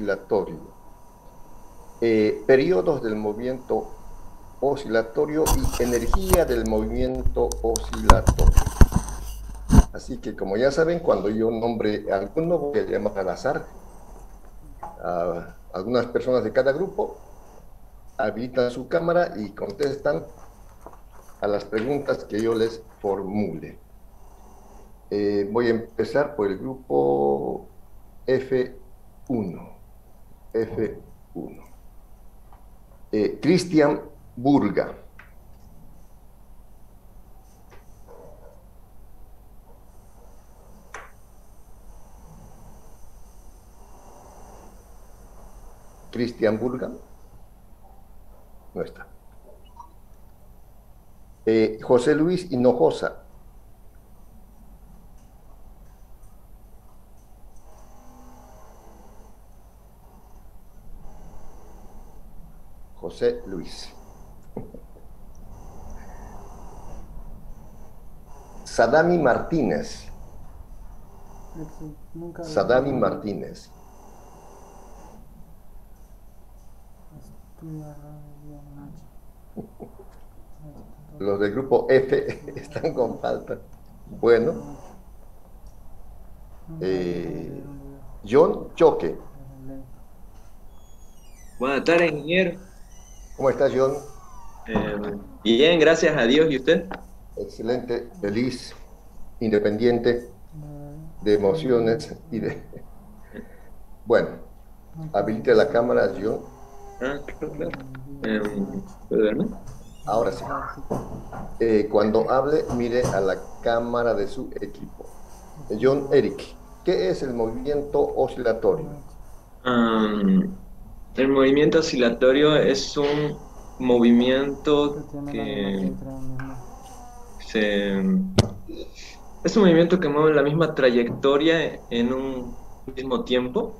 oscilatorio. Periodos del movimiento oscilatorio y energía del movimiento oscilatorio. Así que, como ya saben, cuando yo nombre a alguno, voy a llamar al azar a algunas personas de cada grupo, habilitan su cámara y contestan a las preguntas que yo les formule. Voy a empezar por el grupo F1. F1. Cristian Burga. Cristian Burga. No está. José Luis Hinojosa. José Luis. Sadami Martínez. Sadami Martínez. Los del grupo F están con falta. Bueno. John Choque. Buenas tardes, ingeniero. ¿Cómo estás, John? Bien, gracias a Dios. ¿Y usted? Excelente, feliz, independiente de emociones y de... Bueno, habilite la cámara, John. Claro. ¿Puedo verme? Ahora sí. Cuando hable, mire a la cámara de su equipo. John Eric, ¿qué es el movimiento oscilatorio? El movimiento oscilatorio es un movimiento que es un movimiento que mueve la misma trayectoria en un mismo tiempo.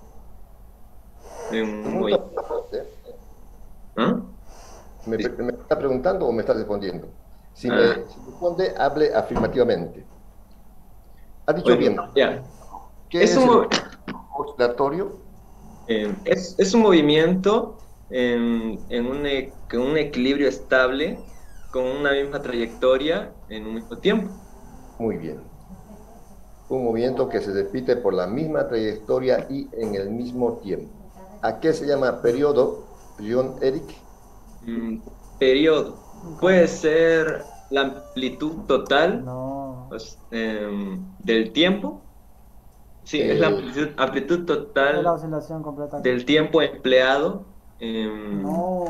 ¿Ah? ¿Me está preguntando o me está respondiendo? Si me responde, hable afirmativamente. Ha dicho bien. Ya. ¿Qué es el oscilatorio? Es un movimiento en un equilibrio estable con una misma trayectoria en un mismo tiempo. Muy bien. Un movimiento que se repite por la misma trayectoria y en el mismo tiempo. ¿A qué se llama periodo, John Eric? Periodo. Puede ser la amplitud total pues, del tiempo. Sí, es la amplitud total la oscilación completa del tiempo empleado en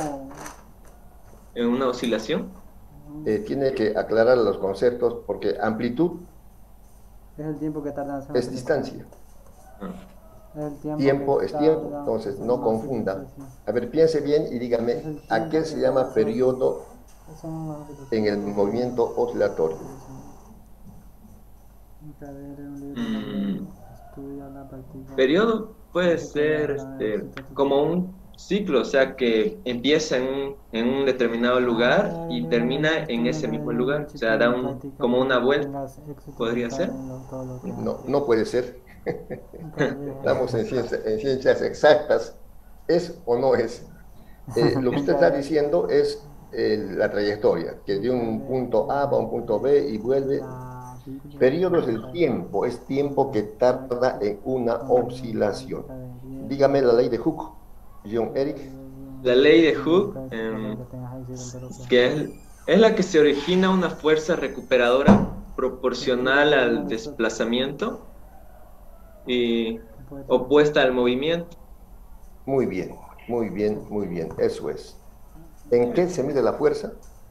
una oscilación. Tiene que aclarar los conceptos porque amplitud es el tiempo que tarda en hacer es distancia. El Tiempo es tiempo, entonces no confunda. A ver, piense bien y dígame, ¿a qué se llama periodo en el movimiento oscilatorio? Periodo puede ser como un ciclo, o sea que empieza en un determinado lugar y termina en ese mismo lugar, o sea, da como una vuelta, ¿podría ser? No, no puede ser. Estamos en ciencias exactas. ¿Es o no es? Lo que usted está diciendo es la trayectoria, que de un punto A va a un punto B y vuelve. Periodo es el tiempo, es tiempo que tarda en una oscilación. Dígame la ley de Hooke, John Eric. La ley de Hooke, que es la que se origina una fuerza recuperadora proporcional al desplazamiento y opuesta al movimiento. Muy bien, muy bien, muy bien, eso es. ¿En qué se mide la fuerza?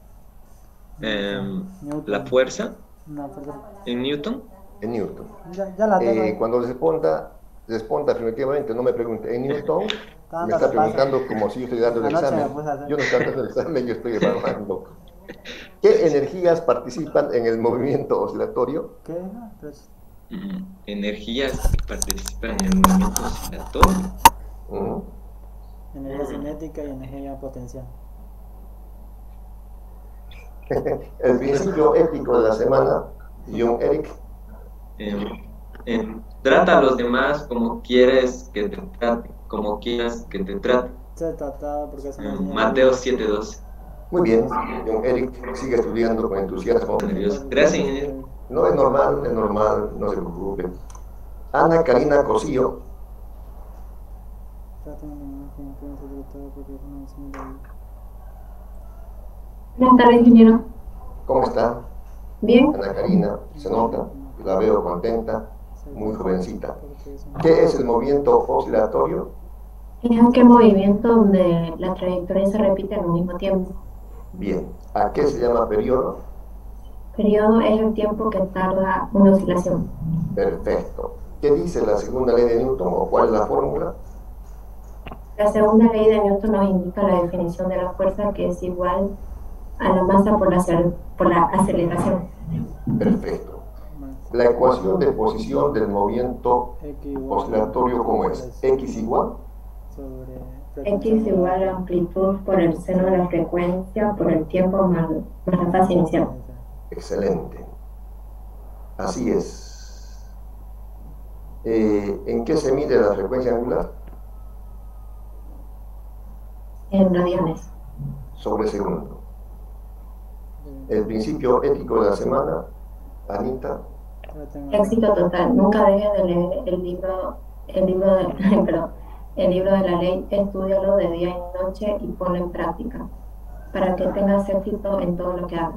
La fuerza en Newton. En Newton. Ya la tengo. Cuando responda afirmativamente, no me pregunte en Newton, me está preguntando como si yo estoy dando el examen. Yo no estoy dando el examen, yo estoy evaluando. ¿Qué energías participan en el movimiento oscilatorio? ¿Qué? Energías que participan en el movimiento oscilatorio. Energía cinética y energía potencial. El principio ético de la semana, John Eric. Trata a los demás como quieres que te traten, como quieras que te trate. Se trataba porque se me enseñó. Mateo 7:12. Muy bien, John Eric sigue estudiando con entusiasmo. Nervioso. Gracias, ingeniero. No es normal, no se preocupe. Ana Karina Cosío. Buenas tardes, ingeniero. ¿Cómo está? Bien. Ana Karina, se nota, la veo contenta, muy jovencita. ¿Qué es el movimiento oscilatorio? Es aquel movimiento donde la trayectoria se repite al mismo tiempo. Bien. ¿A qué se llama periodo? Periodo es el tiempo que tarda una oscilación. Perfecto. ¿Qué dice la segunda ley de Newton o cuál es la fórmula? La segunda ley de Newton nos indica la definición de la fuerza, que es igual a la masa por la aceleración. Perfecto. La ecuación de posición del movimiento oscilatorio, ¿cómo es? X igual. X igual a amplitud por el seno de la frecuencia por el tiempo más la fase inicial. Excelente. Así es. ¿En qué se mide la frecuencia angular? En radianes. Sobre segundo. El principio ético de la semana, Anita. Éxito total. Nunca dejes de leer el libro de la ley. Estúdialo de día y noche y ponlo en práctica para que tengas éxito en todo lo que hagas.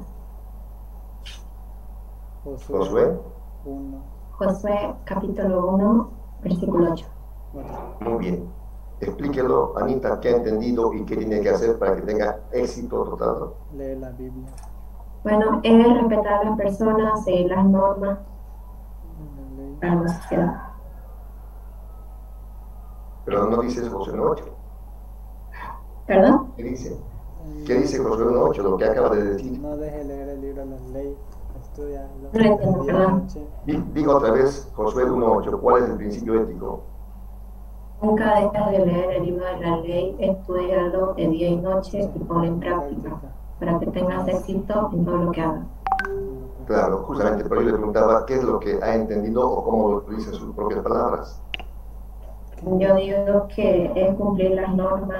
Josué. Josué capítulo 1, versículo 8. Muy bien. Explíquelo, Anita, qué ha entendido y qué tiene que hacer para que tenga éxito total. Lee la Biblia. Bueno, es respetar a las personas, seguir las normas para la sociedad. Pero no dices Josué 1.8. ¿Perdón? ¿Qué dice? ¿Qué dice Josué 1.8? Lo que acaba de decir. No deje leer el libro de las leyes. Estudia. No lo entiendo, perdón. Digo otra vez, Josué 1.8. ¿Cuál es el principio ético? Nunca dejes de leer el libro de la ley, estúdialo de día y noche y ponlo en práctica para que tengas éxito en todo lo que hagas. Claro, justamente por ahí le preguntaba qué es lo que ha entendido o cómo lo dice en sus propias palabras. Yo digo que es cumplir las normas,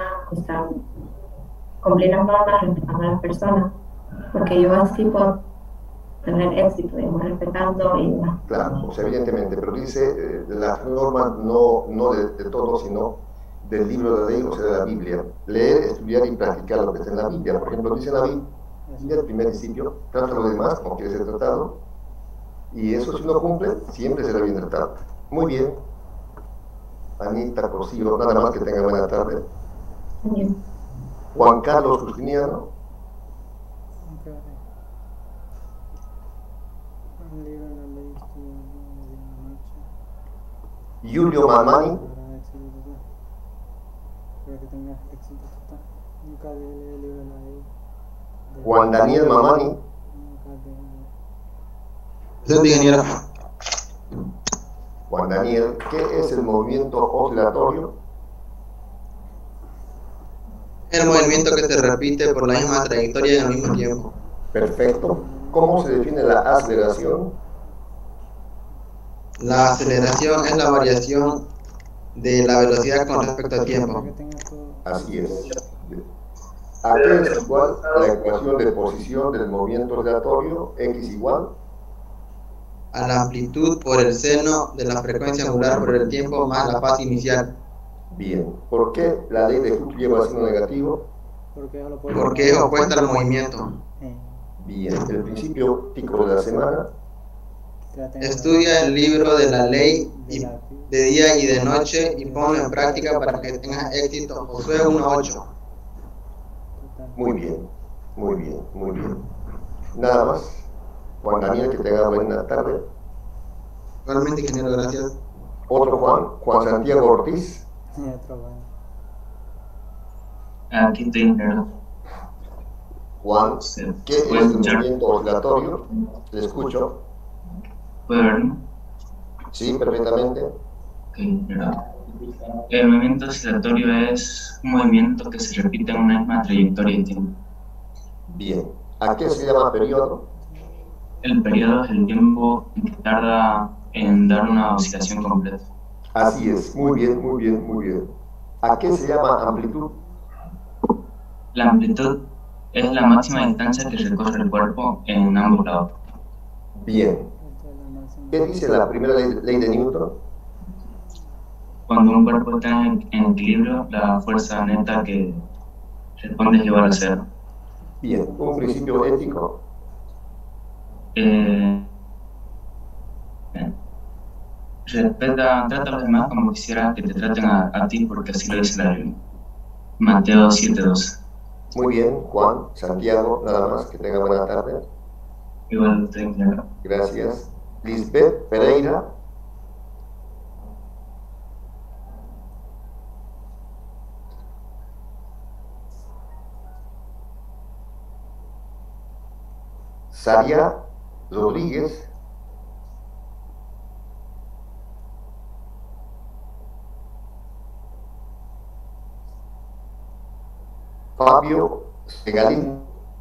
respetando a las personas, porque yo así puedo tener éxito, digamos, respetando y demás. Claro, o sea, evidentemente, pero dice las normas no de todo, sino del libro de la ley, o sea, de la Biblia. Leer, estudiar y practicar lo que está en la Biblia. Por ejemplo, dice la Biblia, el primer principio, trata lo demás como quiere ser tratado, y eso si uno cumple, siempre será bien tratado. Muy bien. Anita Cosío, nada más que tenga buena tarde. Bien. Juan Carlos Justiniano. Julio Mamani. Juan Daniel Mamani. Presente, ingeniero. Juan Daniel, ¿qué es el movimiento oscilatorio? El movimiento que se repite por la misma trayectoria y al mismo tiempo. Perfecto. ¿Cómo se define la aceleración? La aceleración es la variación de la velocidad con respecto al tiempo. Así es. ¿A qué es igual la ecuación de posición del movimiento oscilatorio? X igual A la amplitud por el seno de la frecuencia angular por el tiempo más la fase inicial. Bien. ¿Por qué la ley de Hooke lleva signo negativo? Porque es opuesta al movimiento. Bien. El principio ético de la semana. Estudia el libro de la ley de día y de noche y ponlo en práctica para que tengas éxito. Josué 1.8. Muy bien, muy bien, muy bien. Nada más. Juan Daniel, que tenga buena tarde. Igualmente, ingeniero, gracias. Otro Juan Santiago Ortiz. Aquí estoy, ingeniero. Juan, ¿qué es el movimiento oscilatorio? Te escucho. ¿Puedo verlo? Sí, perfectamente. Ok, ingeniero. El movimiento oscilatorio es un movimiento que se repite en una misma trayectoria de tiempo. Bien. ¿A qué se llama periodo? El periodo es el tiempo que tarda en dar una oscilación completa. Así es. Muy bien, muy bien, muy bien. ¿A qué se llama amplitud? La amplitud es la máxima distancia que recorre el cuerpo en ambos lados. Bien. ¿Qué dice la primera ley de Newton? Cuando un cuerpo está en equilibrio, la fuerza neta que responde es igual a cero. Bien. ¿Un principio ético? Trata a los demás como quisiera que te traten a ti, porque así lo dice la Biblia. Mateo 7:12. Muy bien, Juan, Santiago, nada más, que tenga buena tarde. Igual estoy claro. Gracias. Lisbeth Pereira. Saria Rodríguez. Fabio Segalín.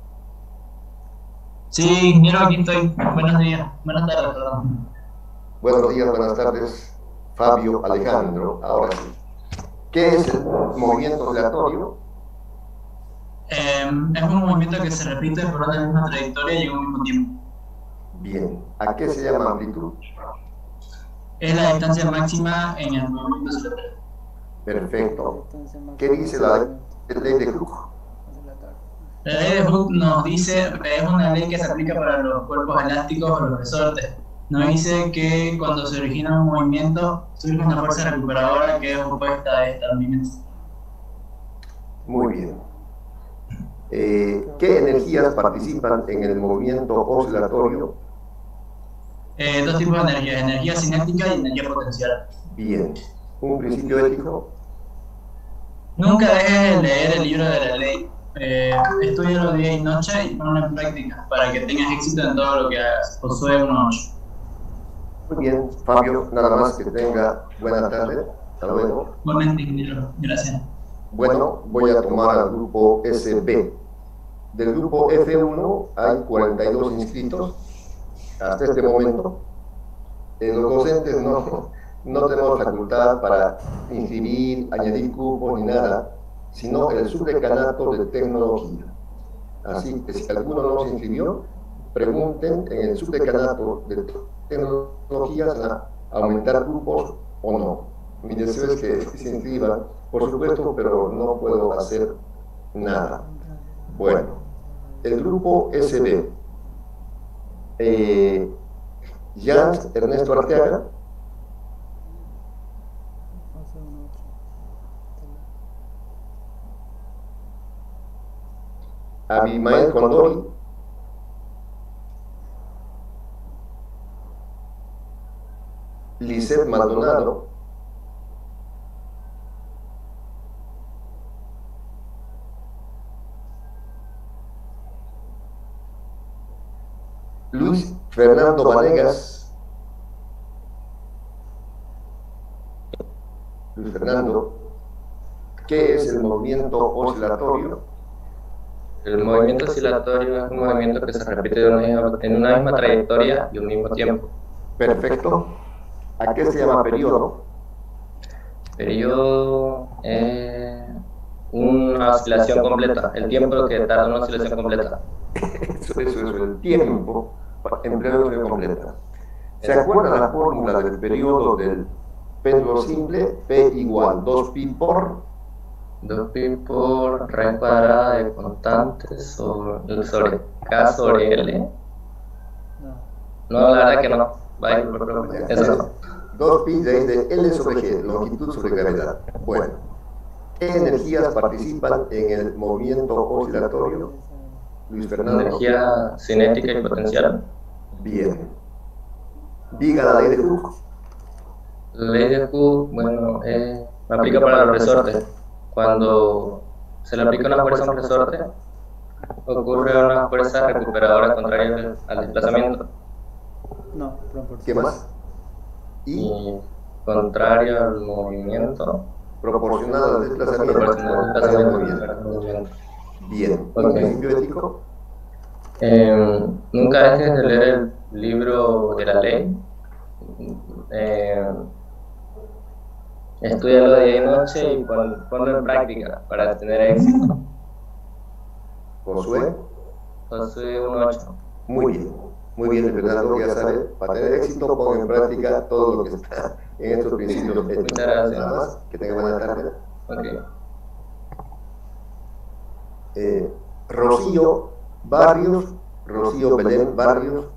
Sí, mira, aquí estoy. Buenos días. Buenas tardes, perdón. Buenos días, buenas tardes, Fabio Alejandro. Ahora sí. ¿Qué es el movimiento oscilatorio? Es un movimiento que se repite por una misma trayectoria y en un mismo tiempo. Bien. ¿A qué se llama amplitud? Es la distancia máxima en el movimiento oscilatorio. Perfecto. ¿Qué dice la ley de Hooke? La ley de Hooke nos dice, es una ley que se aplica para los cuerpos elásticos o los resortes. Nos dice que cuando se origina un movimiento, surge una fuerza recuperadora que es opuesta a esta movimiento. Muy bien. ¿Qué energías participan en el movimiento oscilatorio? Dos tipos de energía, energía cinética y energía potencial. Bien. ¿Un principio ético? Nunca dejes de leer el libro de la ley. Estudialo día y noche y ponlo en práctica para que tengas éxito en todo lo que hagas. Josué 1:8. Muy bien, Fabio, nada más, que tenga buena tarde. Hasta luego. Igualmente, ingeniero. Gracias. Bueno, voy a tomar al grupo SB. Del grupo F1 hay 42 inscritos hasta este momento. Los docentes no tenemos facultad para inscribir, añadir cupos ni nada, sino el subdecanato de tecnología. Así que si alguno no se inscribió, pregunten en el subdecanato de tecnología si van a aumentar grupos o no. Mi deseo es que se inscriban, por supuesto, pero no puedo hacer nada. Bueno, el grupo SB. Jans Ernesto Arteaga. Abimael Condori. Lisette Maldonado. Luis Fernando Vanegas. Luis Fernando, ¿qué es el movimiento oscilatorio? El movimiento oscilatorio es un movimiento que se repite en una misma trayectoria y un mismo tiempo. Perfecto. ¿A qué se llama periodo? Periodo es una oscilación completa, el tiempo que tarda una oscilación completa. Eso es el tiempo empleado en completa. ¿Se acuerda la fórmula del periodo del péndulo simple? P igual 2pi por 2pi por raíz cuadrada de constantes sobre K sobre L. No, la verdad que no. Vaya, eso no. 2pi de L sobre G, longitud sobre gravedad. Bueno, ¿qué energías participan en el movimiento oscilatorio? Luis Fernando. Energía cinética y potencial. Bien. Diga la ley de Hooke. La ley de Hooke, bueno, aplica para los resortes. Cuando se le aplica una fuerza a un resorte, ocurre una fuerza recuperadora contraria al desplazamiento. No, proporcional. ¿Qué más? Y contrario al movimiento. Proporcional al desplazamiento. Bien. ¿Un principio ético? Nunca dejes de leer el libro de la ley. Estudialo de día y noche y ponlo en práctica para tener éxito. Josué, Josué 1:8. muy bien, Fernando, ya sabes, para tener éxito pon en práctica todo lo que está en estos principios. Muchas gracias. Nada más, que tenga buena tarde. Okay. Rocío Barrios, Rocío Belén Barrios.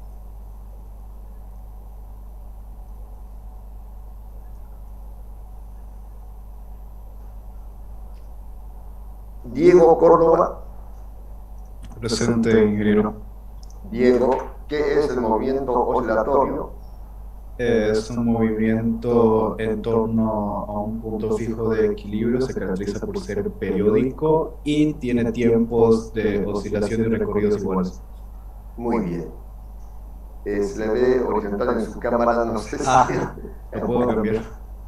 Diego Córdoba. Presente, ingeniero. Diego, ¿qué es el movimiento oscilatorio? Es un movimiento en torno a un punto fijo de equilibrio, se caracteriza por ser periódico y tiene tiempos de oscilación y recorridos iguales. Muy bien. Se le ve horizontal en su cámara, no sé si... Lo puedo cambiar.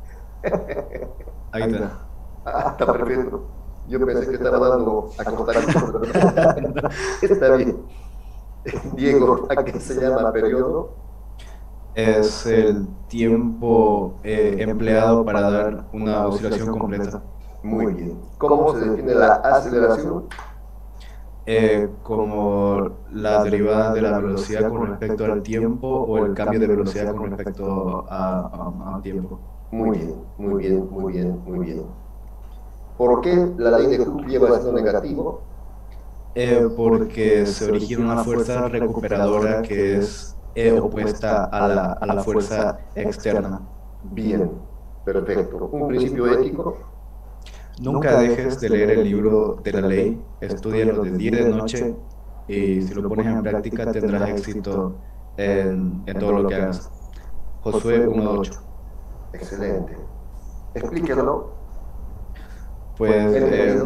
Ahí está. Está perfecto. Yo pensé que estaba dando acostamiento, pero está bien. Diego, ¿a qué se llama periodo? Es el tiempo empleado para dar una oscilación completa. Muy bien. ¿Cómo se define la aceleración? Como la derivada de la velocidad con respecto al tiempo o el cambio de velocidad con respecto al tiempo. Muy bien, muy bien, muy bien, muy bien. ¿Por qué la ley de Hooke lleva signo negativo? Porque se origina una fuerza recuperadora que es opuesta a la fuerza externa. Bien, perfecto. ¿Un principio ético? Nunca dejes de leer el libro de la ley, estúdialo de día y de noche, y si lo pones en práctica tendrás éxito en todo lo que hagas. Josué 1:8. Excelente. Explíquelo. Pues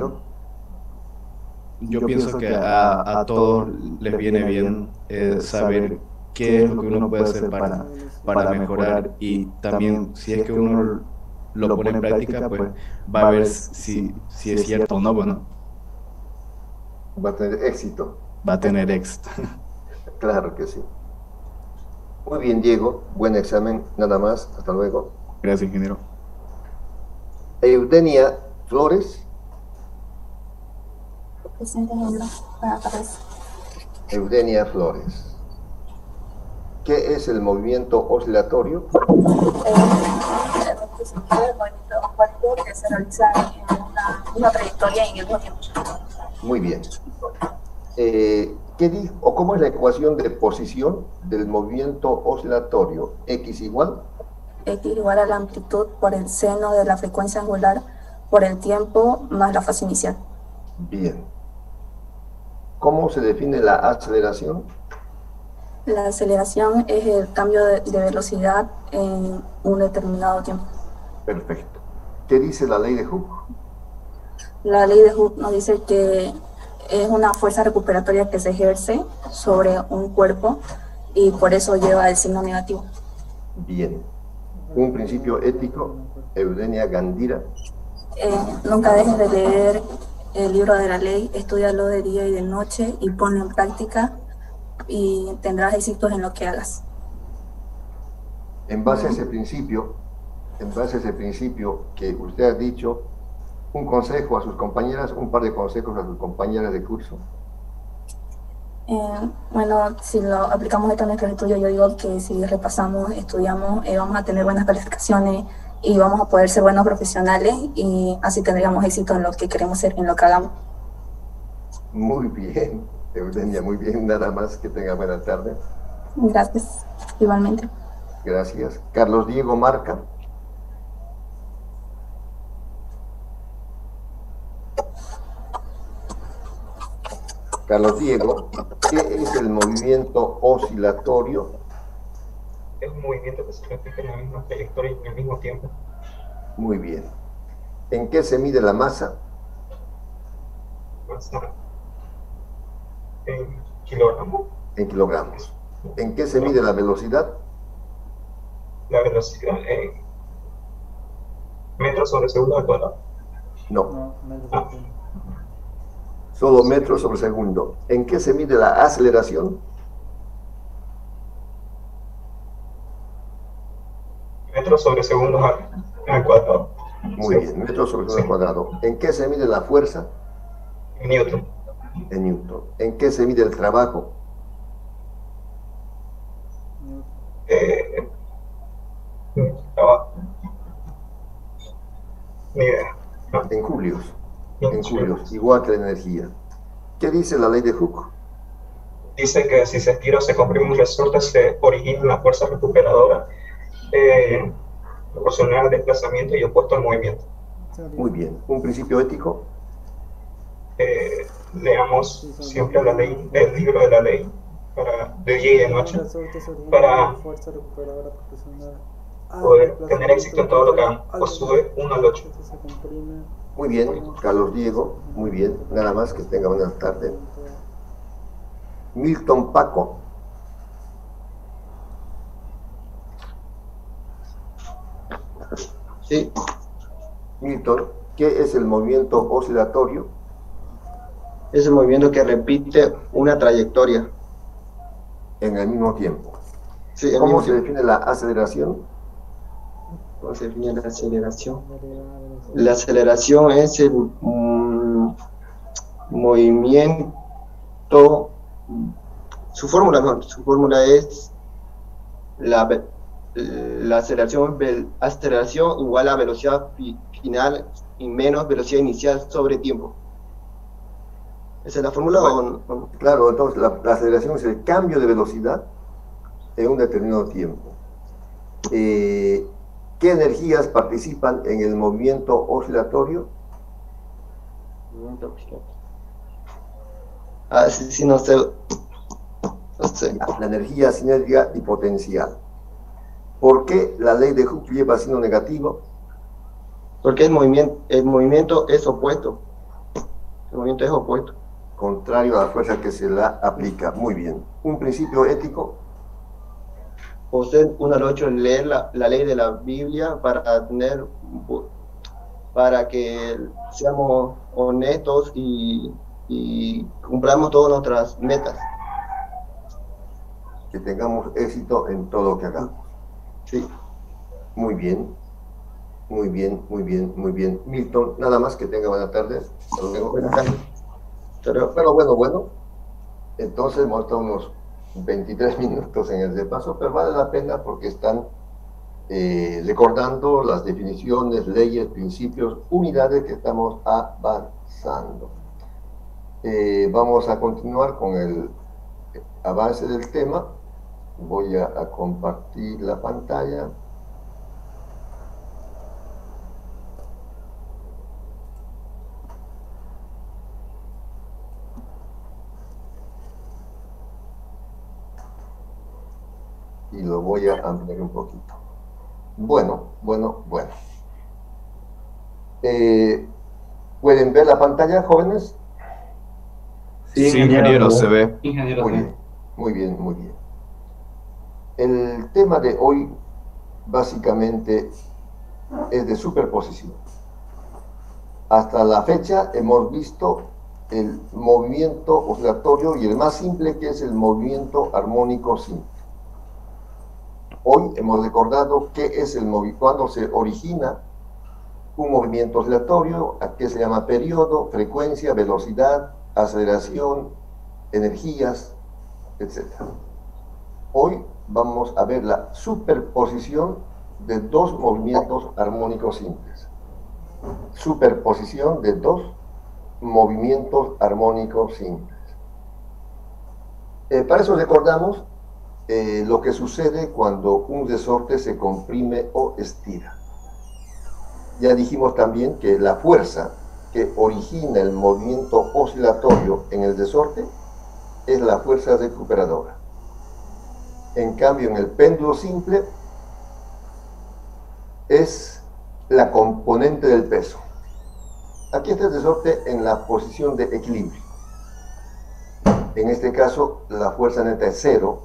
yo pienso que a todos les viene bien saber qué es lo que uno puede hacer para mejorar, y también si es que uno lo pone en práctica, pues va a ver si es cierto o no. Bueno, Va a tener éxito. va a tener éxito. Claro que sí. Muy bien, Diego. Buen examen. Nada más. Hasta luego. Gracias, ingeniero. Eudenia Flores. Presente, ingeniero. Buenas tardes. Eudenia Flores. ¿Qué es el movimiento oscilatorio? El movimiento de un cuerpo que se realiza en una trayectoria y en el mismo tiempo. Muy bien. ¿Qué dijo o cómo es la ecuación de posición del movimiento oscilatorio? X igual X igual a la amplitud por el seno de la frecuencia angular por el tiempo más la fase inicial. Bien. ¿Cómo se define la aceleración? La aceleración es el cambio de velocidad en un determinado tiempo. Perfecto. ¿Qué dice la ley de Hooke? La ley de Hooke nos dice que es una fuerza recuperatoria que se ejerce sobre un cuerpo y por eso lleva el signo negativo. Bien. Un principio ético, Eudenia Gandira. Nunca dejes de leer el libro de la ley, estúdialo de día y de noche y ponlo en práctica y tendrás éxitos en lo que hagas. En base a ese principio que usted ha dicho, un consejo a sus compañeras, un par de consejos a sus compañeras de curso. Bueno, si lo aplicamos esto en nuestro estudio, yo digo que si repasamos, estudiamos, vamos a tener buenas calificaciones y vamos a poder ser buenos profesionales y así tendríamos éxito en lo que queremos ser, en lo que hagamos. Muy bien, Eugenia, muy bien. Nada más, que tenga buena tarde. Gracias, igualmente. Gracias. Carlos Diego Marca. Carlos Diego, ¿qué es el movimiento oscilatorio? Es un movimiento que se repite en la misma trayectoria y en el mismo tiempo. Muy bien. ¿En qué se mide la masa? Masa en kilogramos. En kilogramos. ¿En qué se mide la velocidad? La velocidad en metros sobre segundo al cuadrado. No. Solo metros sobre segundo. ¿En qué se mide la aceleración? Metros sobre segundos al cuadrado. Muy bien, metros sobre segundo cuadrado. ¿En qué se mide la fuerza? En Newton. En Newton. ¿En qué se mide el trabajo? Trabajo. Ni idea. En julios. En julios, igual que la energía. ¿Qué dice la ley de Hooke? Dice que si se estira o se comprime un resorte, se origina una fuerza recuperadora proporcional al desplazamiento y opuesto al movimiento. Muy bien. ¿Un principio ético? Leamos siempre la ley, el libro de la ley de día y de noche para poder tener éxito en todo lo que hagan. Josué 1:8. Muy bien, Carlos Diego, muy bien. Nada más, que tenga buena tarde. Milton Paco. Sí. Milton, ¿qué es el movimiento oscilatorio? Es el movimiento que repite una trayectoria. En el mismo tiempo. Sí, ¿Cómo se define la aceleración? ¿Cómo se define la aceleración? La aceleración es el movimiento, su fórmula es la aceleración igual a velocidad final y menos velocidad inicial sobre tiempo. ¿Esa es la fórmula? Bueno, claro, entonces la aceleración es el cambio de velocidad en un determinado tiempo. ¿Qué energías participan en el movimiento oscilatorio? Sí, no sé. La energía cinética y potencial. ¿Por qué la ley de Hooke lleva signo negativo? Porque el movimiento es opuesto. El movimiento es opuesto. Contrario a la fuerza que se la aplica. Muy bien. ¿Un principio ético? José 1:8, leer la ley de la Biblia para que seamos honestos y cumplamos todas nuestras metas. Que tengamos éxito en todo lo que hagamos. Sí. Muy bien. Muy bien, muy bien, muy bien. Milton, nada más, que tenga buena tarde. Hasta luego. Buenas tardes. Bueno. Entonces hemos estado unos 23 minutos en el repaso, pero vale la pena porque están recordando las definiciones, leyes, principios, unidades que estamos avanzando. Vamos a continuar con el avance del tema. Voy a compartir la pantalla. Y lo voy a ampliar un poquito. Bueno. ¿Pueden ver la pantalla, jóvenes? Sí, ingeniero, se ve. Muy bien. El tema de hoy básicamente es de superposición. Hasta la fecha hemos visto el movimiento oscilatorio y el más simple, que es el movimiento armónico simple. Hoy hemos recordado qué es cuando se origina un movimiento oscilatorio, a qué se llama periodo, frecuencia, velocidad, aceleración, energías, etc. Hoy vamos a ver la superposición de dos movimientos armónicos simples. Superposición de dos movimientos armónicos simples. Para eso recordamos lo que sucede cuando un resorte se comprime o estira. Ya dijimos también que la fuerza que origina el movimiento oscilatorio en el resorte es la fuerza recuperadora. En cambio, en el péndulo simple es la componente del peso. Aquí está el resorte en la posición de equilibrio. En este caso, la fuerza neta es 0.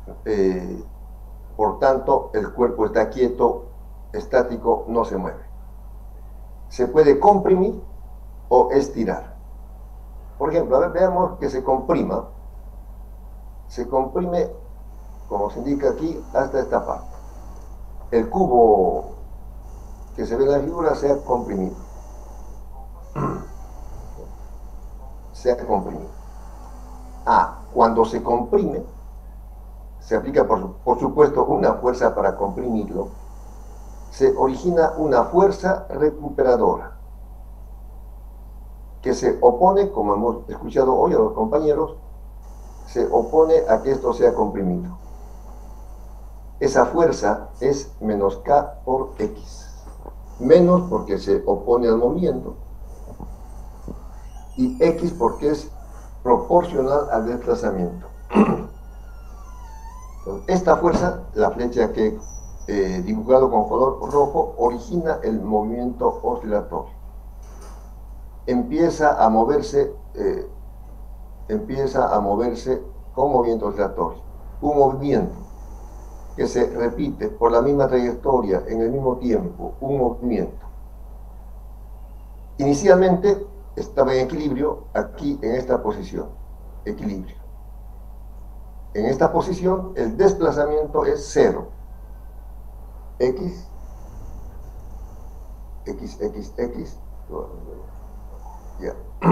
Por tanto, el cuerpo está quieto, estático, no se mueve. Se puede comprimir o estirar. Por ejemplo, a ver, veamos que se comprima. Se comprime, como se indica aquí, hasta esta parte. El cubo que se ve en la figura sea comprimido. Sea comprimido. Cuando se comprime, se aplica por supuesto una fuerza para comprimirlo, se origina una fuerza recuperadora que se opone, como hemos escuchado hoy a los compañeros, se opone a que esto sea comprimido. Esa fuerza es menos K por X. Menos porque se opone al movimiento y X porque es proporcional al desplazamiento. Esta fuerza, la flecha que he dibujado con color rojo, origina el movimiento oscilatorio. Empieza a moverse con movimiento oscilatorio. Un movimiento que se repite por la misma trayectoria en el mismo tiempo, un movimiento. Inicialmente estaba en equilibrio aquí en esta posición, equilibrio. En esta posición el desplazamiento es 0. X, ya.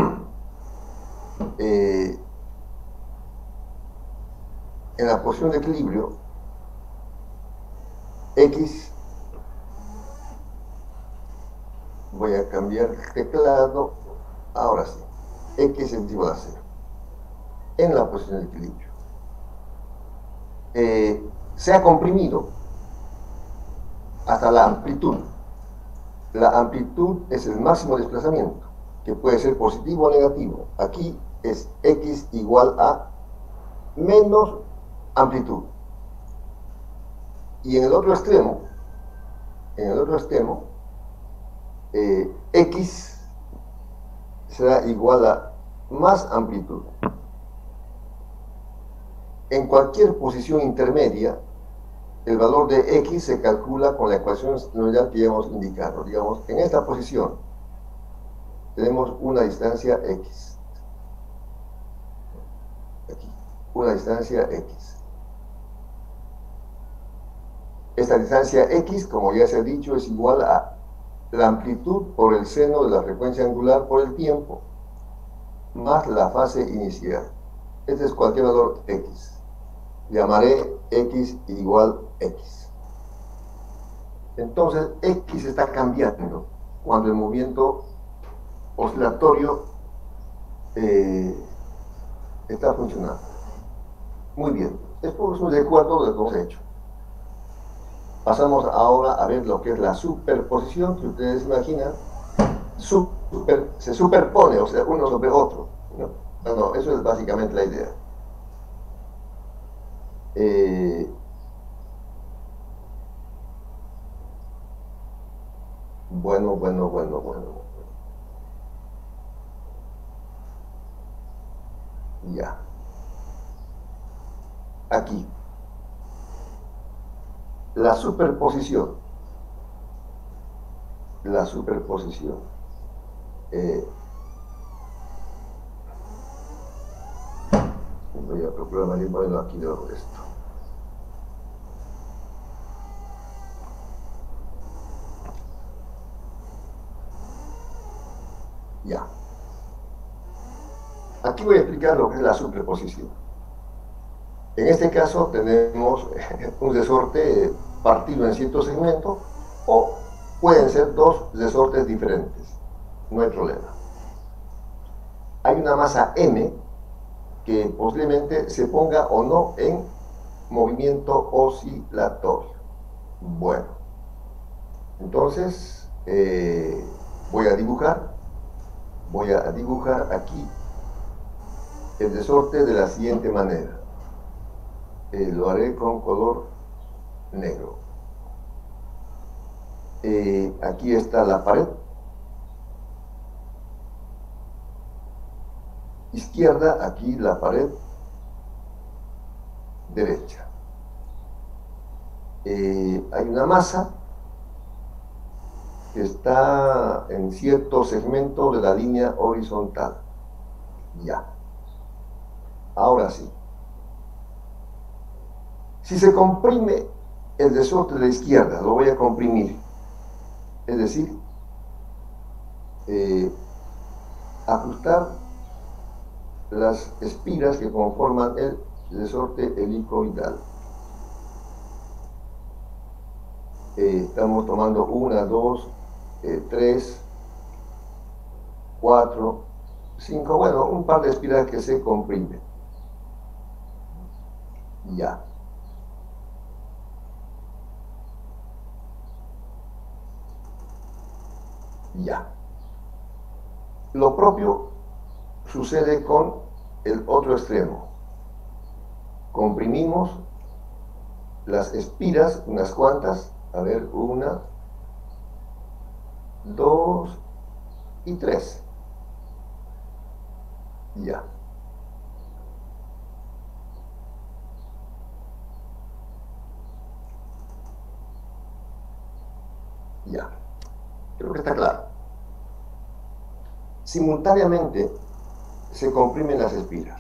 En la posición de equilibrio, X, voy a cambiar el teclado, ahora sí, X es igual a 0, en la posición de equilibrio. Se ha comprimido hasta la amplitud. La amplitud es el máximo desplazamiento, que puede ser positivo o negativo. Aquí es X igual a menos amplitud. Y en el otro extremo, X será igual a más amplitud. En cualquier posición intermedia, el valor de X se calcula con la ecuación señorial que ya hemos indicado. Digamos, en esta posición tenemos una distancia X. Aquí, una distancia X. Esta distancia X, como ya se ha dicho, es igual a la amplitud por el seno de la frecuencia angular por el tiempo, más la fase inicial. Este es cualquier valor X. Llamaré X igual X. Entonces, X está cambiando cuando el movimiento oscilatorio está funcionando. Muy bien. Esto es un recuerdo de lo que hemos hecho. Pasamos ahora a ver lo que es la superposición, que ustedes imaginan. Se superpone, o sea, uno sobre otro. No, eso es básicamente la idea. Bueno. Ya. Aquí. La superposición. Voy a procurar ir poniendo aquí debajo de esto. Ya. Aquí voy a explicar lo que es la superposición. En este caso tenemos un resorte partido en ciertos segmentos, o pueden ser dos resortes diferentes. No hay problema. Hay una masa M que posiblemente se ponga o no en movimiento oscilatorio. Bueno, entonces voy a dibujar aquí el resorte de la siguiente manera. Lo haré con color negro. Aquí está la pared izquierda, aquí la pared derecha. Hay una masa que está en cierto segmento de la línea horizontal. Ya. Ahora sí. Si se comprime el resorte de la izquierda, lo voy a comprimir. Es decir, ajustar las espiras que conforman el resorte helicoidal. Estamos tomando 1, 2, 3, 4, 5, bueno, un par de espiras que se comprimen. Ya. Ya. Lo propio sucede con el otro extremo. Comprimimos las espiras, unas cuantas, a ver, 1, 2 y 3. Ya. Ya. Creo que está claro. Simultáneamente se comprimen las espiras.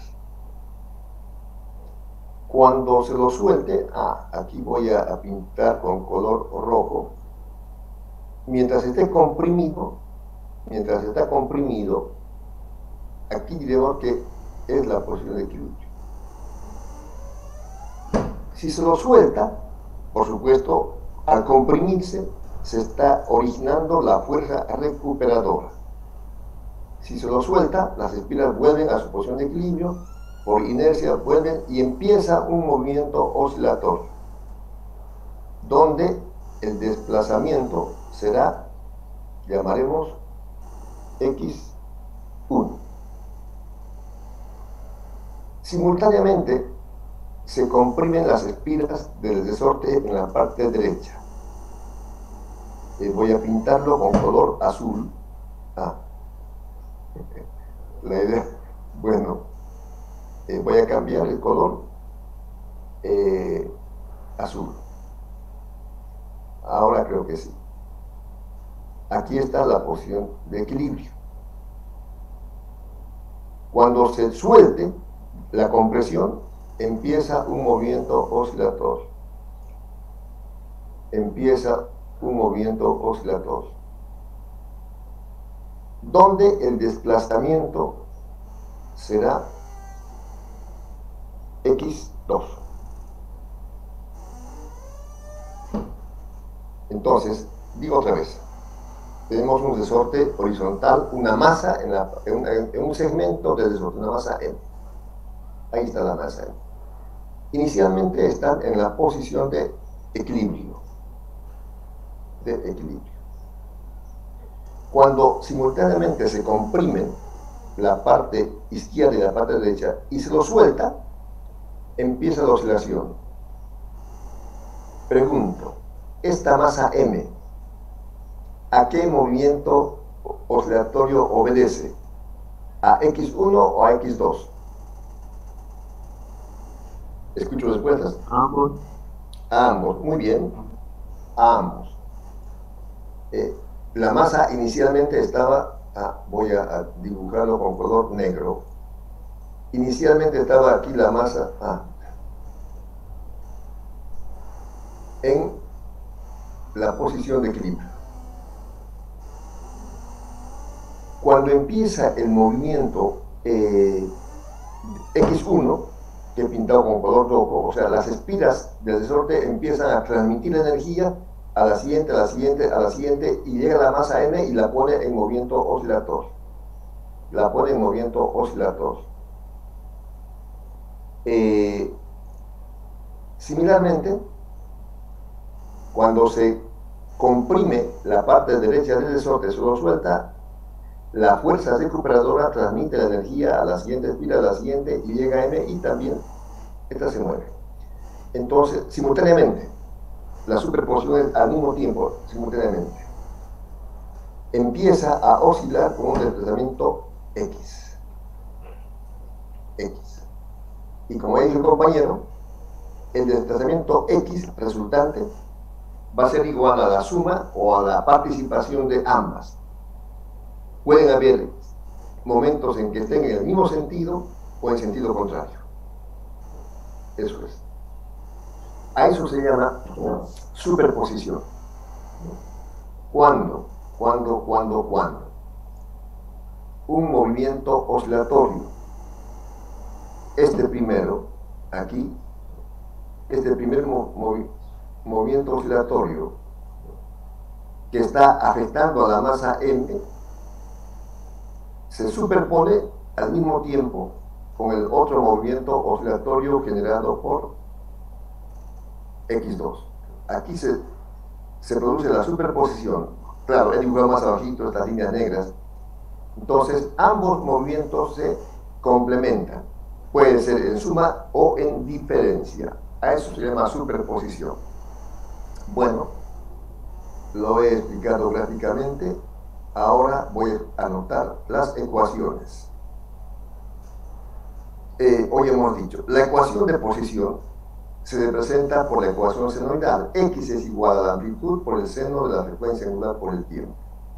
Cuando se lo suelte, aquí voy a pintar con color rojo. Mientras esté comprimido, aquí diremos que es la posición de equilibrio. Si se lo suelta, por supuesto, al comprimirse, se está originando la fuerza recuperadora. Si se lo suelta, las espiras vuelven a su posición de equilibrio, por inercia vuelven y empieza un movimiento oscilatorio, donde el desplazamiento será, llamaremos X1. Simultáneamente se comprimen las espiras del resorte en la parte derecha. Voy a pintarlo con color azul. La idea, bueno, voy a cambiar el color azul. Ahora creo que sí. Aquí está la posición de equilibrio. Cuando se suelte la compresión, empieza un movimiento oscilatorio. Donde el desplazamiento será X2. Entonces, digo otra vez, tenemos un resorte horizontal, una masa en un segmento del resorte, una masa M. Ahí está la masa M. Inicialmente están en la posición de equilibrio. Cuando simultáneamente se comprimen la parte izquierda y la parte derecha y se lo suelta, empieza la oscilación. Pregunto, esta masa M, ¿a qué movimiento oscilatorio obedece? ¿A X1 o a X2? ¿Escucho respuestas? Ambos. Ambos, muy bien. Ambos. La masa inicialmente estaba, voy a dibujarlo con color negro. Inicialmente estaba aquí la masa en la posición de equilibrio. Cuando empieza el movimiento X1, que he pintado con color rojo, o sea, las espiras del resorte empiezan a transmitir la energía a la siguiente, a la siguiente, a la siguiente, y llega la masa M y la pone en movimiento oscilatorio. Similarmente, cuando se comprime la parte derecha del resorte, se lo suelta, la fuerza recuperadora transmite la energía a la siguiente espira, a la siguiente, y llega a M y también esta se mueve. Entonces, simultáneamente, la superposición al mismo tiempo, simultáneamente, empieza a oscilar con un desplazamiento X. Y como ha dicho el compañero, el desplazamiento X resultante va a ser igual a la suma o a la participación de ambas. Pueden haber momentos en que estén en el mismo sentido o en sentido contrario. Eso es. A eso se llama superposición. ¿Cuándo? Un movimiento oscilatorio. Este primero, aquí, este primer movimiento oscilatorio que está afectando a la masa M se superpone al mismo tiempo con el otro movimiento oscilatorio generado por X2. Aquí se produce la superposición. Claro, he dibujado más abajito estas líneas negras. Entonces, ambos movimientos se complementan. Puede ser en suma o en diferencia. A eso se llama superposición. Bueno, lo he explicado gráficamente. Ahora voy a anotar las ecuaciones. Hoy hemos dicho, la ecuación de posición se representa por la ecuación senoidal. X es igual a la amplitud por el seno de la frecuencia angular por el tiempo.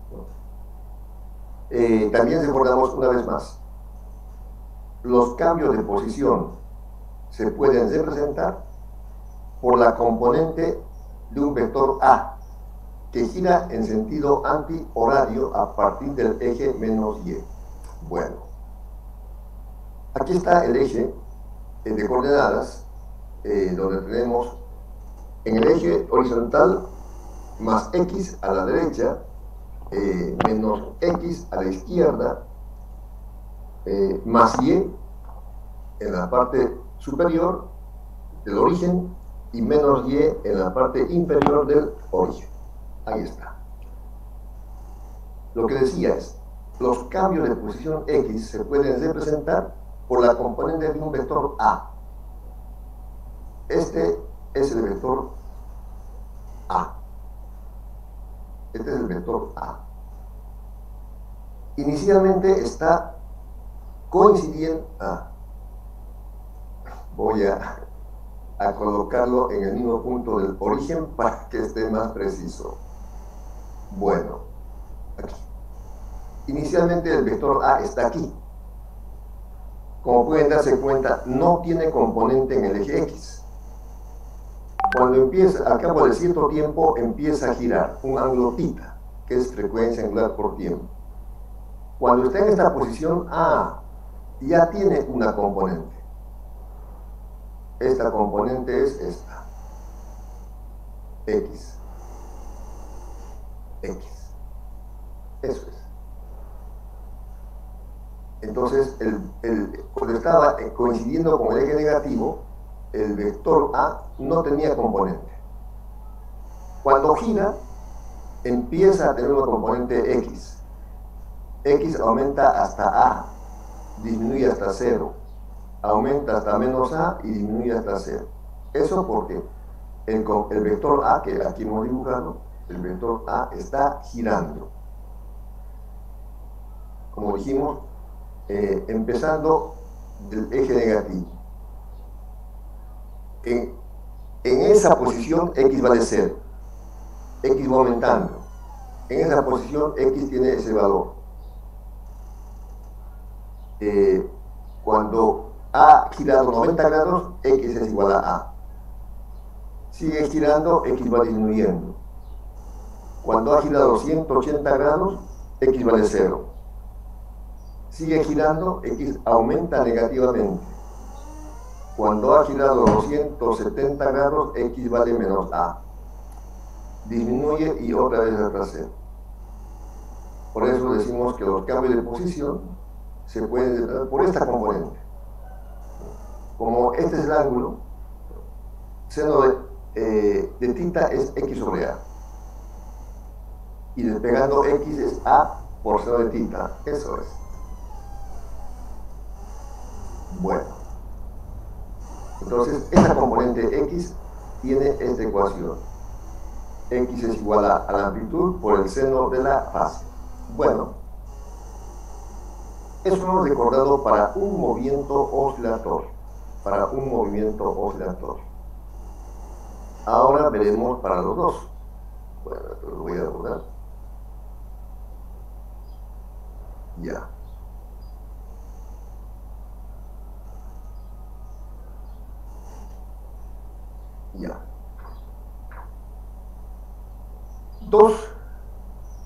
También recordamos una vez más, los cambios de posición se pueden representar por la componente de un vector A que gira en sentido antihorario a partir del eje menos Y. Bueno, aquí está el eje de coordenadas, donde tenemos en el eje horizontal más X a la derecha, menos X a la izquierda, más Y en la parte superior del origen y menos Y en la parte inferior del origen. Ahí está. Lo que decía es, los cambios de posición X se pueden representar por la componente de un vector A. Este es el vector A. Este es el vector A. Inicialmente está coincidiendo. Voy a colocarlo en el mismo punto del origen para que esté más preciso. Bueno, aquí. Inicialmente el vector A está aquí. Como pueden darse cuenta, no tiene componente en el eje X. Cuando empieza, al cabo de cierto tiempo, empieza a girar un ángulo θ, que es frecuencia angular por tiempo. Cuando está en esta posición A, ya tiene una componente. Esta componente es esta. X. Eso es. Entonces, cuando estaba coincidiendo con el eje negativo, el vector A no tenía componente. Cuando gira, empieza a tener una componente X. X aumenta hasta A, disminuye hasta 0. Aumenta hasta menos A y disminuye hasta 0. Eso porque el vector A, que aquí hemos dibujado, el vector A está girando. Como dijimos, empezando del eje negativo. En esa posición X vale 0. X va aumentando. En esa posición X tiene ese valor. Cuando A girado 90 grados, X es igual a A. Sigue girando, X va disminuyendo. Cuando ha girado 180 grados, X vale 0. Sigue girando, X aumenta negativamente. Cuando ha girado 270 grados, X vale menos A. Disminuye y otra vez hasta 0. Por eso decimos que los cambios de posición se pueden determinar por esta componente. Como este es el ángulo, seno de θ es X sobre A. Y despegando X es A por seno de θ. Eso es. Bueno. Entonces, esta componente X tiene esta ecuación. X es igual a la amplitud por el seno de la fase. Bueno, eso hemos recordado para un movimiento oscilatorio. Ahora veremos para los dos. Bueno, esto lo voy a borrar. Ya.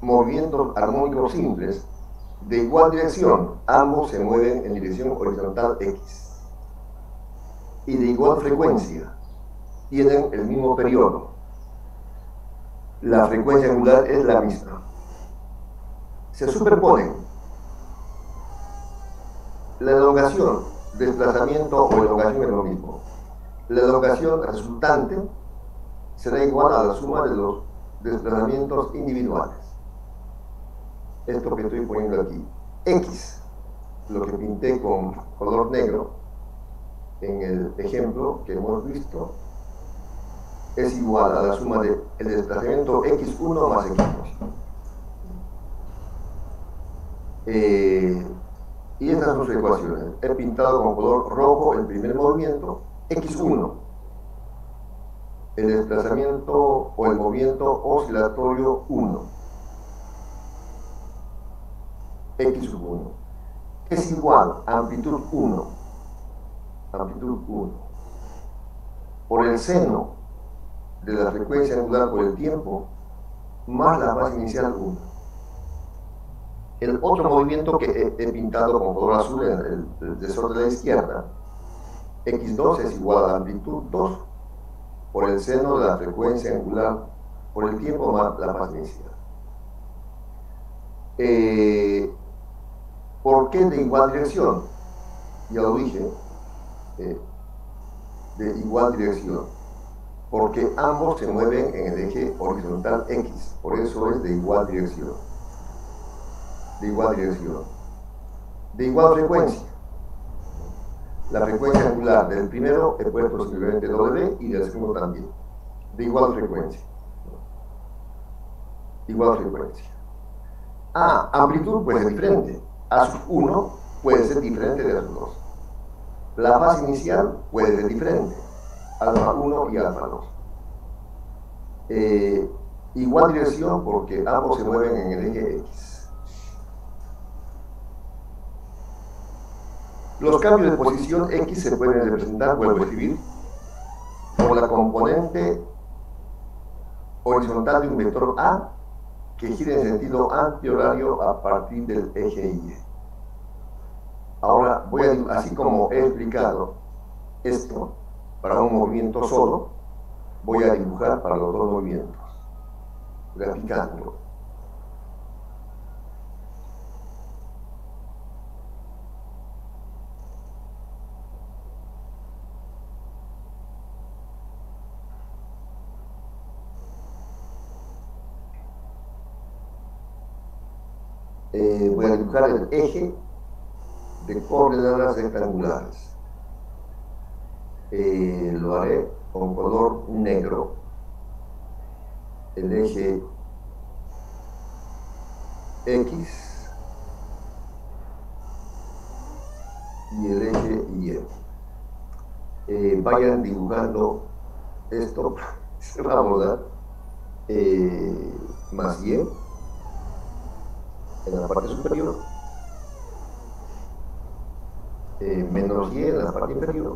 movimientos armónicos simples de igual dirección, ambos se mueven en dirección horizontal X y de igual frecuencia, tienen el mismo periodo. La frecuencia angular es la misma. Se superponen. La elongación, desplazamiento o elongación es lo mismo. La elongación resultante será igual a la suma de los desplazamientos individuales. Esto que estoy poniendo aquí. X, lo que pinté con color negro en el ejemplo que hemos visto, es igual a la suma del desplazamiento x1 más x2. Y estas son sus ecuaciones. He pintado con color rojo el primer movimiento, x1, el desplazamiento o el movimiento oscilatorio 1. X1 es igual a amplitud 1 por el seno de la frecuencia angular por el tiempo más la fase inicial 1. El otro movimiento que he pintado con color azul en el desorden de la izquierda, x2 es igual a amplitud 2 por el seno de la frecuencia angular por el tiempo más la fase inicial. ¿Por qué de igual dirección? Ya lo dije, de igual dirección, porque ambos se mueven en el eje horizontal X, por eso es de igual dirección. De igual dirección. De igual frecuencia. La frecuencia angular del primero he puesto simplemente W y del segundo también. De igual frecuencia. Igual frecuencia. Amplitud puede ser diferente. A sub 1 puede ser diferente de A sub 2. La fase inicial puede ser diferente. Alfa 1 y alfa 2. Igual dirección porque ambos se mueven en el eje X. Los cambios de posición X se pueden representar, vuelvo a escribir, como la componente horizontal de un vector A que gira en sentido antihorario a partir del eje Y. Ahora voy a, así como he explicado esto para un movimiento solo, voy a dibujar para los dos movimientos, graficando. Voy a dibujar el eje de coordenadas rectangulares. Lo haré con color negro. El eje X y el eje Y. Vayan dibujando esto. Vamos a dar más Y en la parte superior, menos Y en la parte inferior,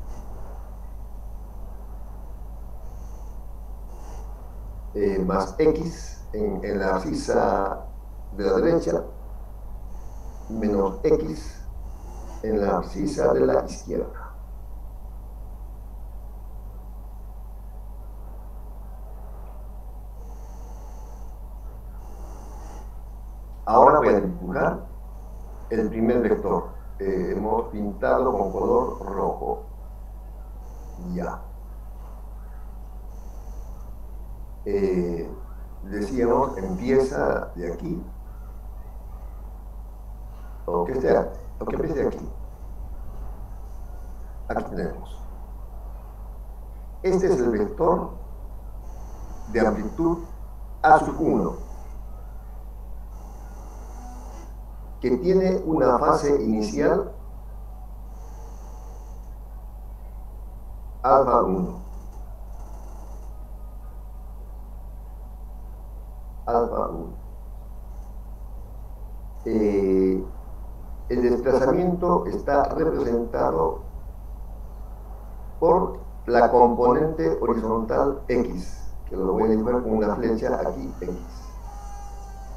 más X en la abscisa de la derecha, menos X en la abscisa de la izquierda. Ahora voy a dibujar el primer vector. Hemos pintado con color rojo. Ya. Decíamos, empieza de aquí. O que empiece de aquí. Aquí tenemos. Este es el vector de amplitud A sub 1. Que tiene una fase inicial alfa 1. Alfa 1. El desplazamiento está representado por la componente horizontal X, que lo voy a dibujar con una flecha aquí, X.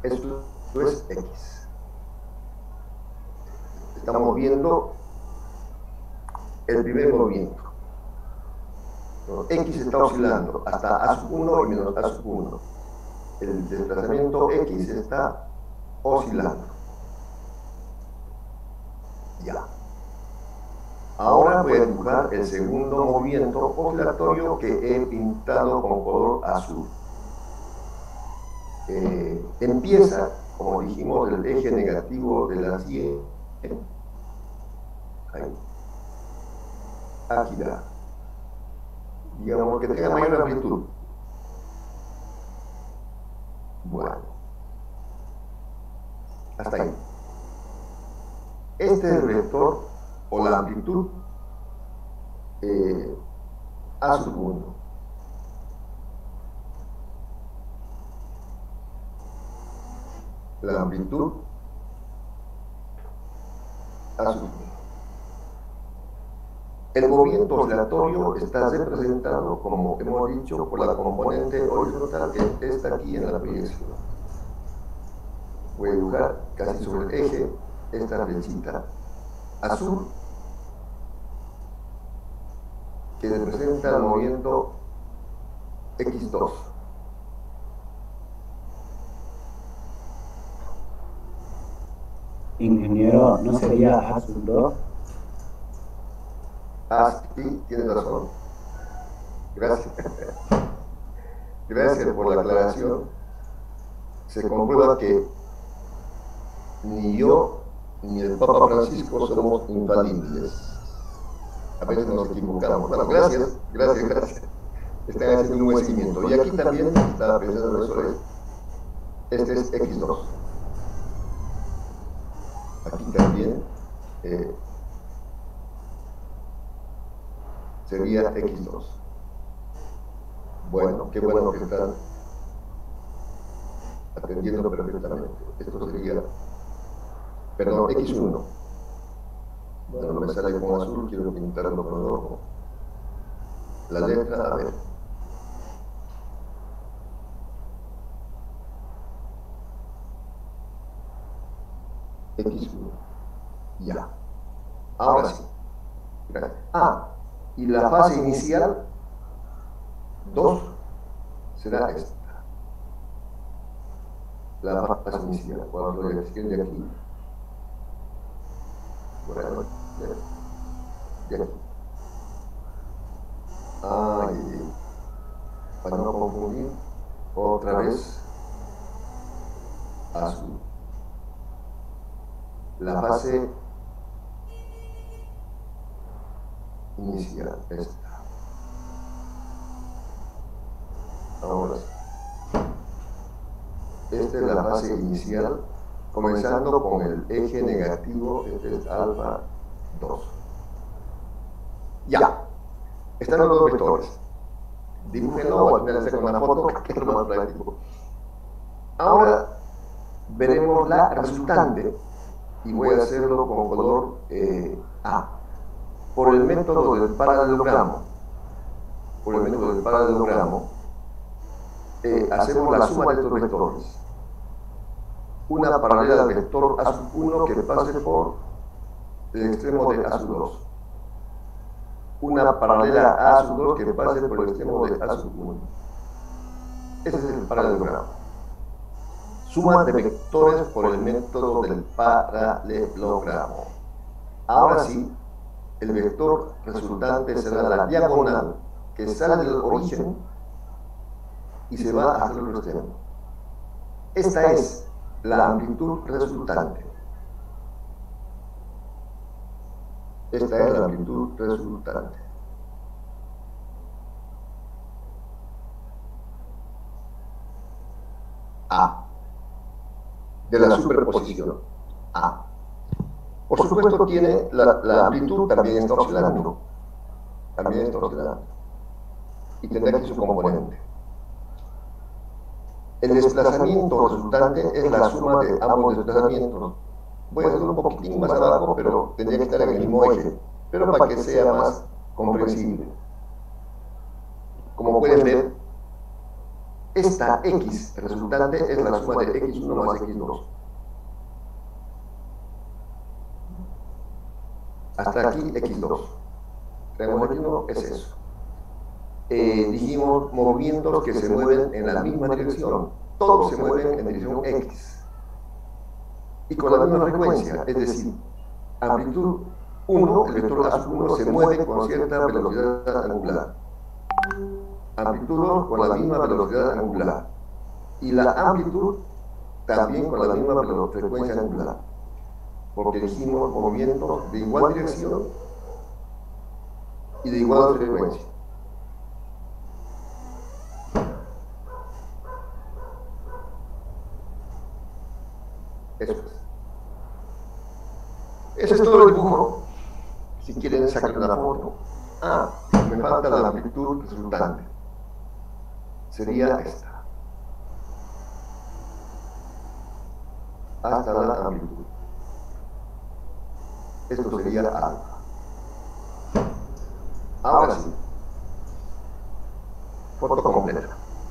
Esto es X. Estamos viendo el primer movimiento. X está oscilando hasta A sub 1 y menos A sub 1. El desplazamiento X está oscilando. Ya. Ahora voy a dibujar el segundo movimiento oscilatorio que he pintado con color azul. Empieza, como dijimos, del eje negativo de la Y. Ahí. A girar. Digamos que tenga mayor amplitud. Bueno. Hasta ahí. Este es el vector o la amplitud A sub 1. La amplitud A sub 1. El movimiento oscilatorio está representado, como hemos dicho, por la componente horizontal que está aquí en la proyección. Voy a dibujar casi sobre el eje esta flechita azul que representa el movimiento X2. Ingeniero, ¿no sería A sub 2? Ah, sí, tienes razón. Gracias. Gracias por la aclaración. Se comprueba que ni yo ni el Papa Francisco somos infalibles. A veces nos equivocamos. Bueno, gracias. Están haciendo un buen seguimiento. Y aquí también está pensando eso. Este es X2. Aquí también sería X2. Bueno, qué bueno que están atendiendo perfectamente. Esto sería, perdón, X1. Bueno, no me sale con azul, quiero pintarlo con rojo. La letra, a ver. X1. Ya. Ahora sí. Ah, y la fase inicial 2 será esta. La fase inicial, cuando lo extiende aquí. Bueno, de aquí. Ay, para no confundir, otra vez azul. La fase inicial, esta. Ahora sí. Esta es la fase inicial, comenzando con el eje negativo, este es alfa 2. Ya. Están los dos vectores. Dibújenlo o al final hacer una foto, que es lo más práctico. Ahora veremos la resultante y voy a hacerlo con color A. Por el método del paralelogramo. Hacemos la suma de estos vectores. Una paralela al vector A sub 1 que pase por el extremo de A sub 2. Una paralela a A sub 2 que pase por el extremo de A sub 1. Ese es el paralelogramo. Suma de vectores por el método del paralelogramo. Ahora sí, el vector resultante será la diagonal que sale del origen y se va hacia el extremo. Esta es la amplitud resultante. Esta es la amplitud resultante. A. De la superposición. A. Por supuesto tiene la amplitud, también está oscilando. Y tendrá aquí su componente. El desplazamiento resultante es la suma de ambos desplazamientos. Voy a hacerlo un poquitín más abajo, pero tendría que estar en el mismo eje, pero para que sea más comprensible. Como pueden ver, esta X resultante es la suma de X1 más X2. Hasta aquí X2. Tenemos X1, es eso. Dijimos movimientos que se mueven en la misma dirección. Todos se mueven en dirección X. Y con la misma frecuencia, es decir, amplitud 1, el vector A1 se mueve con cierta velocidad angular. Amplitud 2 con la misma velocidad angular. Y la amplitud también con la misma frecuencia angular. Porque dijimos movimientos de igual dirección y de igual frecuencia. Eso es. Ese es todo el dibujo. Si quieren sacar una foto. Ah, me falta la amplitud resultante. Sería esta. Hasta la amplitud. Esto sería alfa. Ahora sí. Foto completa.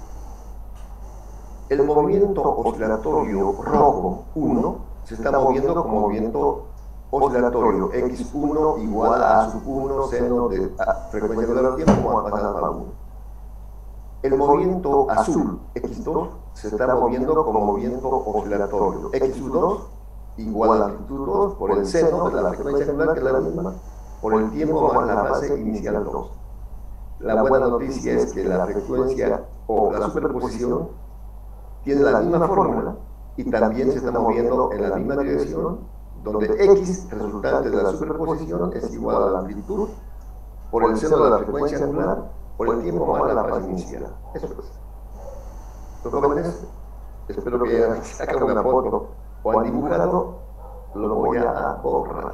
El movimiento oscilatorio rojo 1 se está moviendo como movimiento oscilatorio x1 igual a sub 1 seno de frecuencia angular del tiempo más alfa 1. El movimiento azul x2 se está moviendo como movimiento oscilatorio x2 igual a amplitud 2 por el seno de la frecuencia angular, que es la misma, por el tiempo más la fase inicial 2. La buena noticia es que la frecuencia o la superposición tiene la misma fórmula y también se está moviendo en la misma dirección, donde X, resultante de la superposición, es igual a la amplitud por el seno de la frecuencia angular por el tiempo más la fase inicial. Eso es. Los jóvenes, espero que hayan sacado una foto o han dibujado, lo voy a borrar.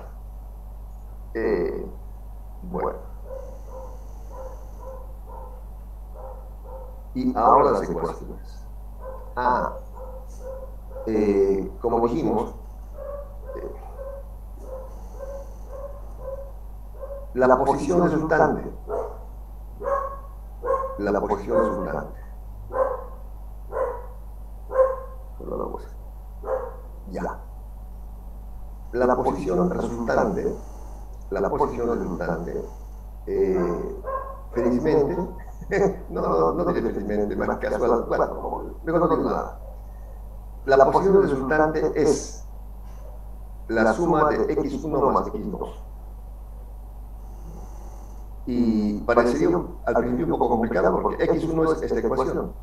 Bueno. Y ahora las ecuaciones. Como dijimos, la posición resultante, ya, la posición resultante, felizmente, no diré felizmente, más casual, bueno, mejor no digo nada. La posición resultante es la suma de x1 más x2. Y parecería al principio un poco complicado porque x1 es esta ecuación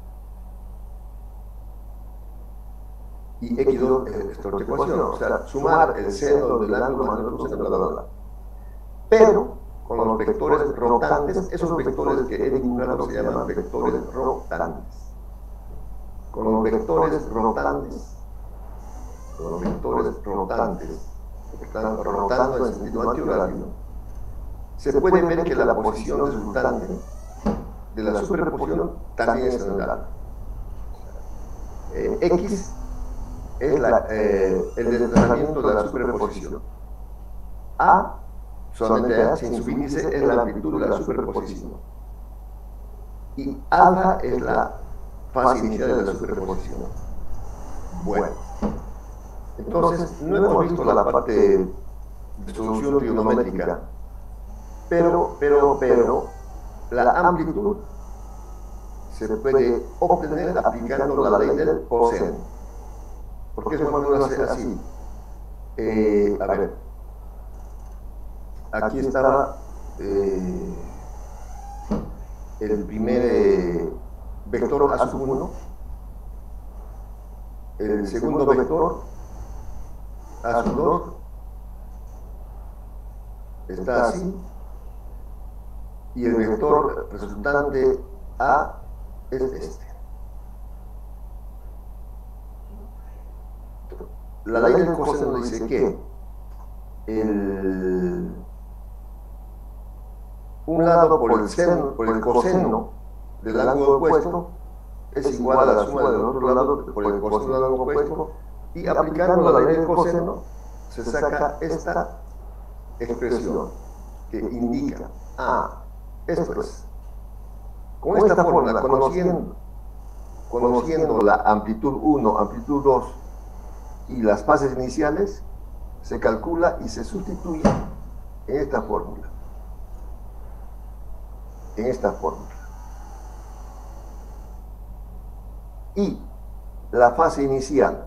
y x2 es esta otra ecuación, o sea, sumar el seno del ángulo más el otro seno, bla, bla, bla. Pero con los vectores rotantes, esos vectores que he dibujado se llaman vectores rotantes. Con los vectores rotantes, que están rotando en sentido antihorario, se puede ver que la posición resultante de la superposición también es angular. X es el desplazamiento de la superposición. A, solamente A, sin subíndice, es la amplitud de la superposición. Y alfa es la fase inicial de la superposición. Bueno, entonces no hemos visto la parte de solución trigonométrica, pero la amplitud se puede obtener aplicando la ley del coseno. ¿Por qué eso más o menos así? A ver, aquí estaba el primer vector a sub 1, el segundo vector a sub 2 está así, y el vector resultante A es este. La ley del coseno dice que un lado por el coseno del ángulo opuesto es igual a la suma del otro lado por el coseno del ángulo opuesto, y aplicando la ley del coseno se saca esta expresión que indica esto es, con esta fórmula, conociendo conociendo la amplitud 1, amplitud 2 y las fases iniciales, se calcula y se sustituye en esta fórmula. En esta fórmula. Y la fase inicial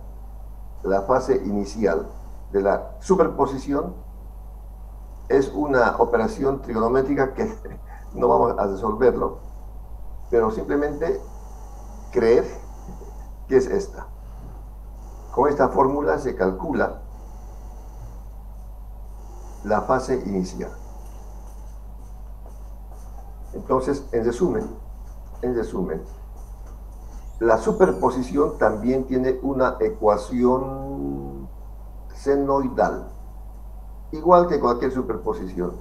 de la superposición es una operación trigonométrica que no vamos a resolverlo, pero simplemente creer que es esta. Con esta fórmula se calcula la fase inicial. Entonces, en resumen, la superposición también tiene una ecuación senoidal, igual que cualquier superposición.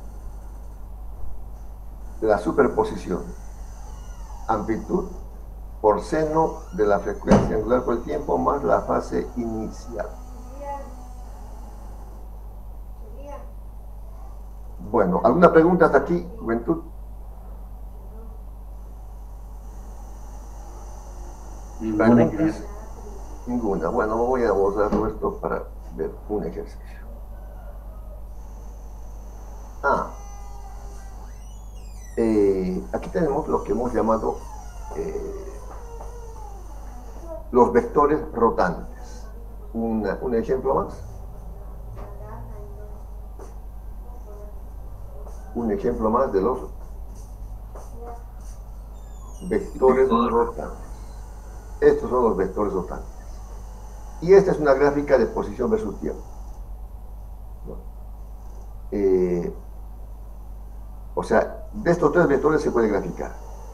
La superposición, amplitud por seno de la frecuencia angular por el tiempo más la fase inicial. Bueno, ¿alguna pregunta hasta aquí, juventud? Ninguna. Bueno, voy a borrar esto para ver un ejercicio. Aquí tenemos lo que hemos llamado los vectores rotantes. Un ejemplo más. Un ejemplo más de los vectores rotantes. Estos son los vectores rotantes. Y esta es una gráfica de posición versus tiempo. O sea, de estos tres vectores se puede graficar.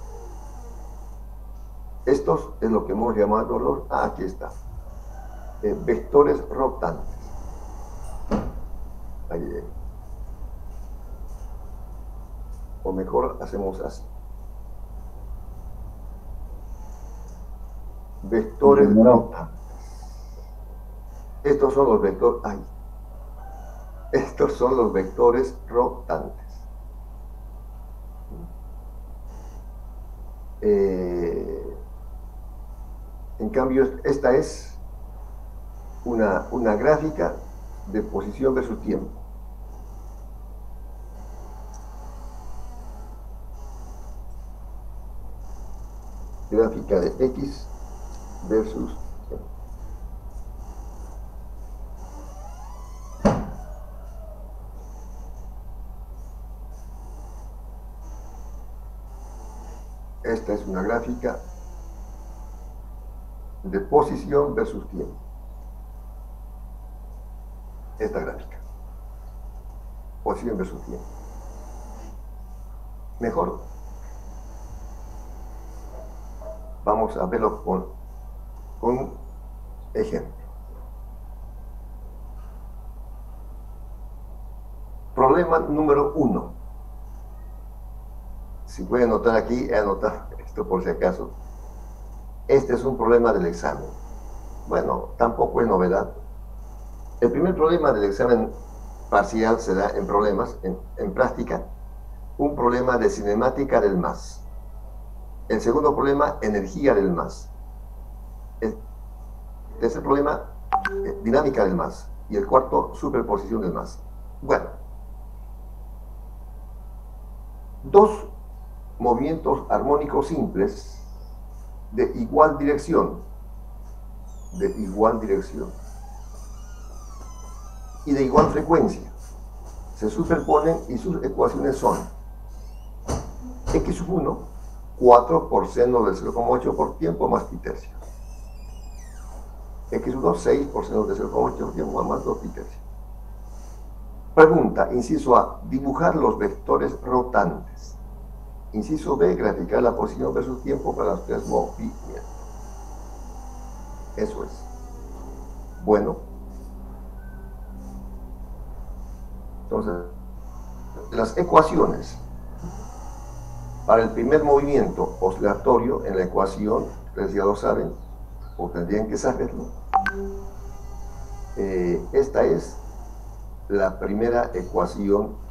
Estos es lo que hemos llamado los... aquí está. Vectores rotantes. Ahí. O mejor, hacemos así. Vectores rotantes. Estos son los vectores... Estos son los vectores rotantes. En cambio, esta es una gráfica de posición versus tiempo. Gráfica de X versus tiempo. Esta es una gráfica de posición versus tiempo. Esta gráfica. Posición versus tiempo. Mejor. Vamos a verlo con un ejemplo. Problema número 1. Si pueden anotar aquí, anotar esto por si acaso. Este es un problema del examen. Bueno, tampoco es novedad. El primer problema del examen parcial se da en problemas, en práctica, un problema de cinemática del MAS. El segundo problema, energía del MAS. El tercer problema, dinámica del MAS. Y el cuarto, superposición del MAS. Bueno, dos movimientos armónicos simples de igual dirección y de igual frecuencia se superponen y sus ecuaciones son x1 4 por seno del 0,8 por tiempo más pi tercio, x1 6 por seno del 0,8 por tiempo más 2 pi tercio. Pregunta, inciso A, dibujar los vectores rotantes. Inciso B, graficar la posición versus tiempo para los tres movimientos. Eso es. Bueno. Entonces, las ecuaciones para el primer movimiento oscilatorio en la ecuación, ustedes ya lo saben, o tendrían que saberlo. Esta es la primera ecuación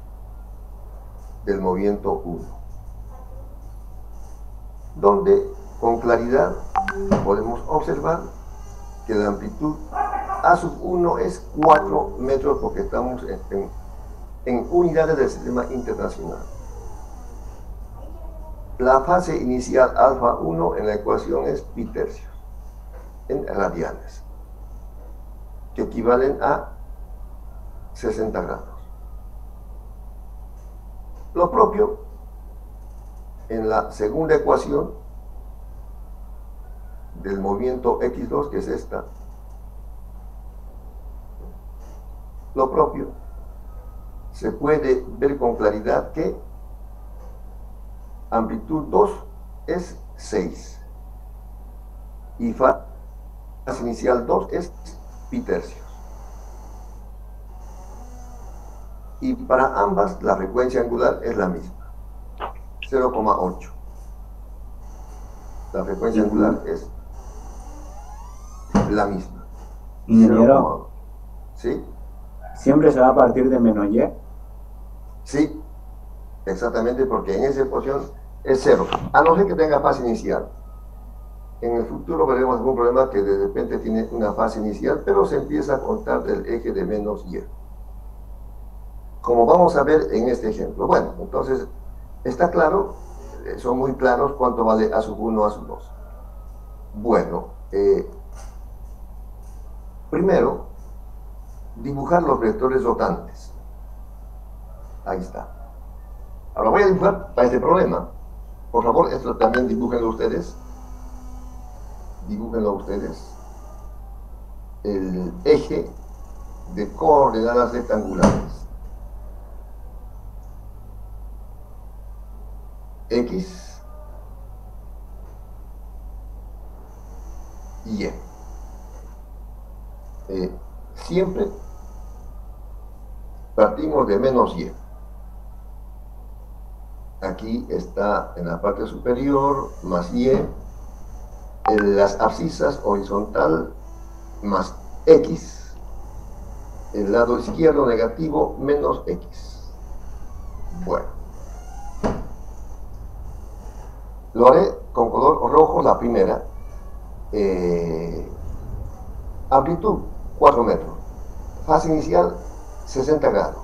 del movimiento 1, donde con claridad podemos observar que la amplitud A1 es 4 metros porque estamos en unidades del sistema internacional. La fase inicial alfa 1 en la ecuación es pi tercios en radianes, que equivalen a 60 grados. Lo propio en la segunda ecuación del movimiento x2, que es esta. Lo propio se puede ver con claridad que amplitud 2 es 6 y fase inicial 2 es pi tercios. Y para ambas la frecuencia angular es la misma, 0,8. La frecuencia angular es la misma. Ingeniero, ¿sí? ¿Siempre se va a partir de menos y? Sí, exactamente, porque en esa ecuación es 0, a no ser que tenga fase inicial. En el futuro veremos algún problema que de repente tiene una fase inicial, pero se empieza a contar del eje de menos y. Como vamos a ver en este ejemplo. Bueno, entonces, está claro, son muy claros cuánto vale A1, A2. Bueno, primero, dibujar los vectores rotantes. Ahí está. Ahora voy a dibujar para este problema. Por favor, esto también dibújenlo ustedes. Dibújenlo ustedes. El eje de coordenadas rectangulares. X y Y. Siempre partimos de menos Y. Aquí está en la parte superior más Y, en las abscisas horizontal más X, el lado izquierdo negativo menos X. Bueno, lo haré con color rojo la primera. Amplitud 4 metros, fase inicial 60 grados.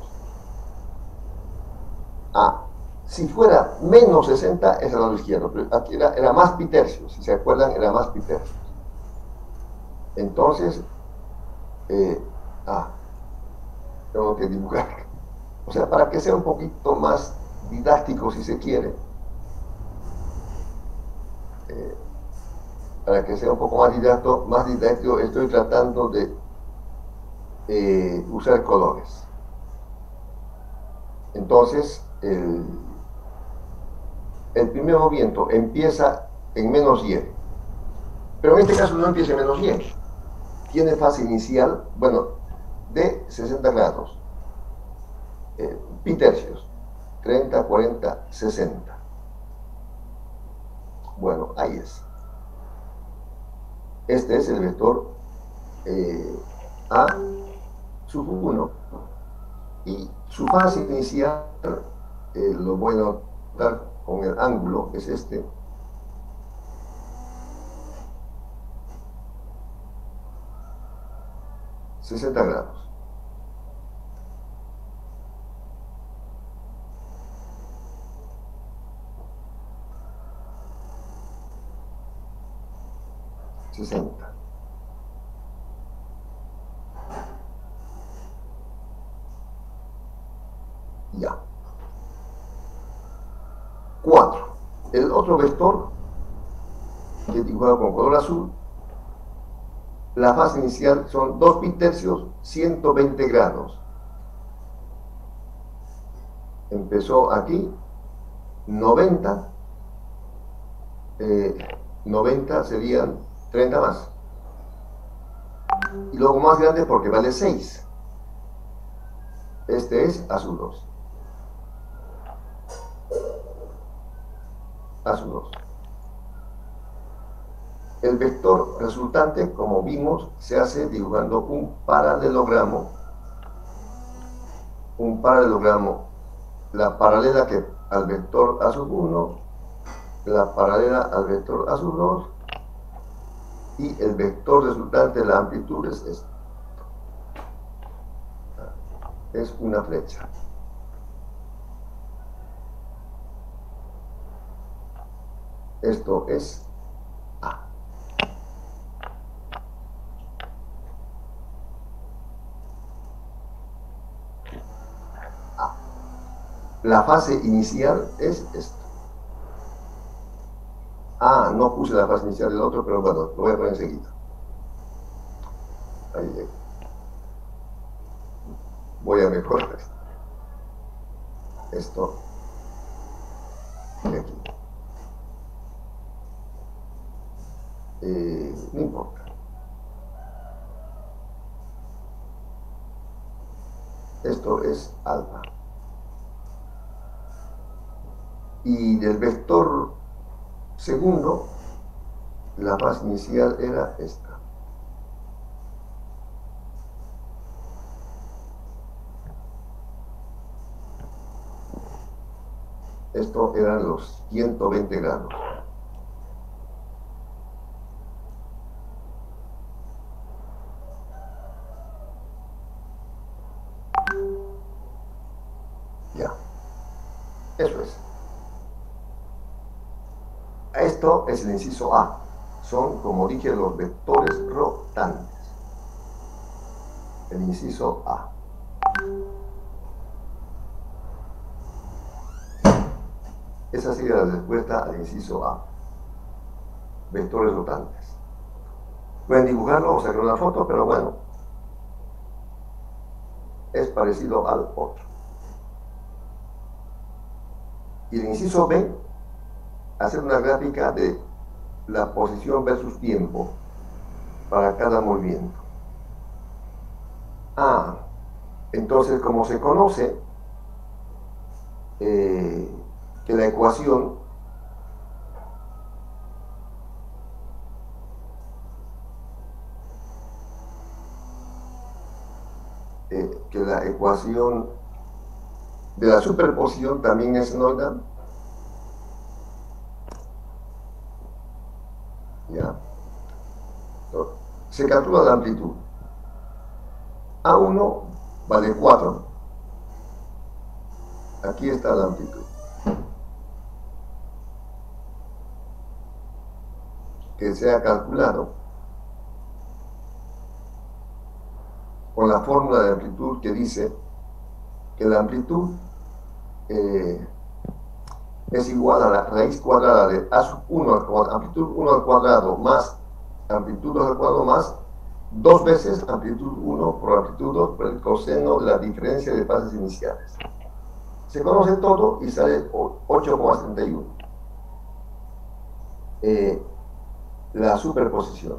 Si fuera menos 60 es al lado izquierdo, pero aquí era más pi tercios, si se acuerdan, era más pi tercios. Entonces, tengo que dibujar, o sea, para que sea un poquito más didáctico si se quiere, para que sea un poco más didáctico, estoy tratando de usar colores. Entonces, el primer movimiento empieza en menos Y, pero en este caso no empieza en menos Y, tiene fase inicial, bueno, de 60 grados, pi tercios, 30, 40, 60. Bueno, ahí es. Este es el vector A1 y su fase inicial, lo voy a notar con el ángulo, que es este. ...60 grados. Ya. 4. El otro vector, que he dibujado con color azul, la fase inicial son 2 pi tercios, 120 grados. Empezó aquí, 90. 90 serían 30 más. Y luego más grande porque vale 6. Este es A2. A2. El vector resultante, como vimos, se hace dibujando un paralelogramo. La paralela que al vector A1 la paralela al vector azul 2 y el vector resultante de la amplitud es este. Es una flecha. Esto es A. A. La fase inicial es esto. Ah, no puse la fase inicial del otro, pero bueno, lo voy a poner enseguida. Ahí. Voy a mejorar esto de aquí. No importa. Esto es alfa. Y del vector segundo, la fase inicial era esta. Esto eran los 120 grados. Ya. Eso es. Esto es el inciso A. Son, como dije, los vectores rotantes. El inciso A. Esa sería la respuesta al inciso A. Vectores rotantes. Pueden dibujarlo o sacar una foto, pero bueno, es parecido al otro. Y el inciso B, hacer una gráfica de la posición versus tiempo para cada movimiento. Ah, entonces como se conoce que la ecuación de la superposición también es nula. Ya. Se calcula la amplitud. A1 vale 4. Aquí está la amplitud. Que se ha calculado con la fórmula de amplitud que dice que la amplitud es igual a la raíz cuadrada de A1 al cuadrado, amplitud 1 al cuadrado más amplitud 2 al cuadrado más 2 veces amplitud 1 por amplitud 2 por el coseno de la diferencia de fases iniciales. Se conoce todo y sale 8,71. La superposición.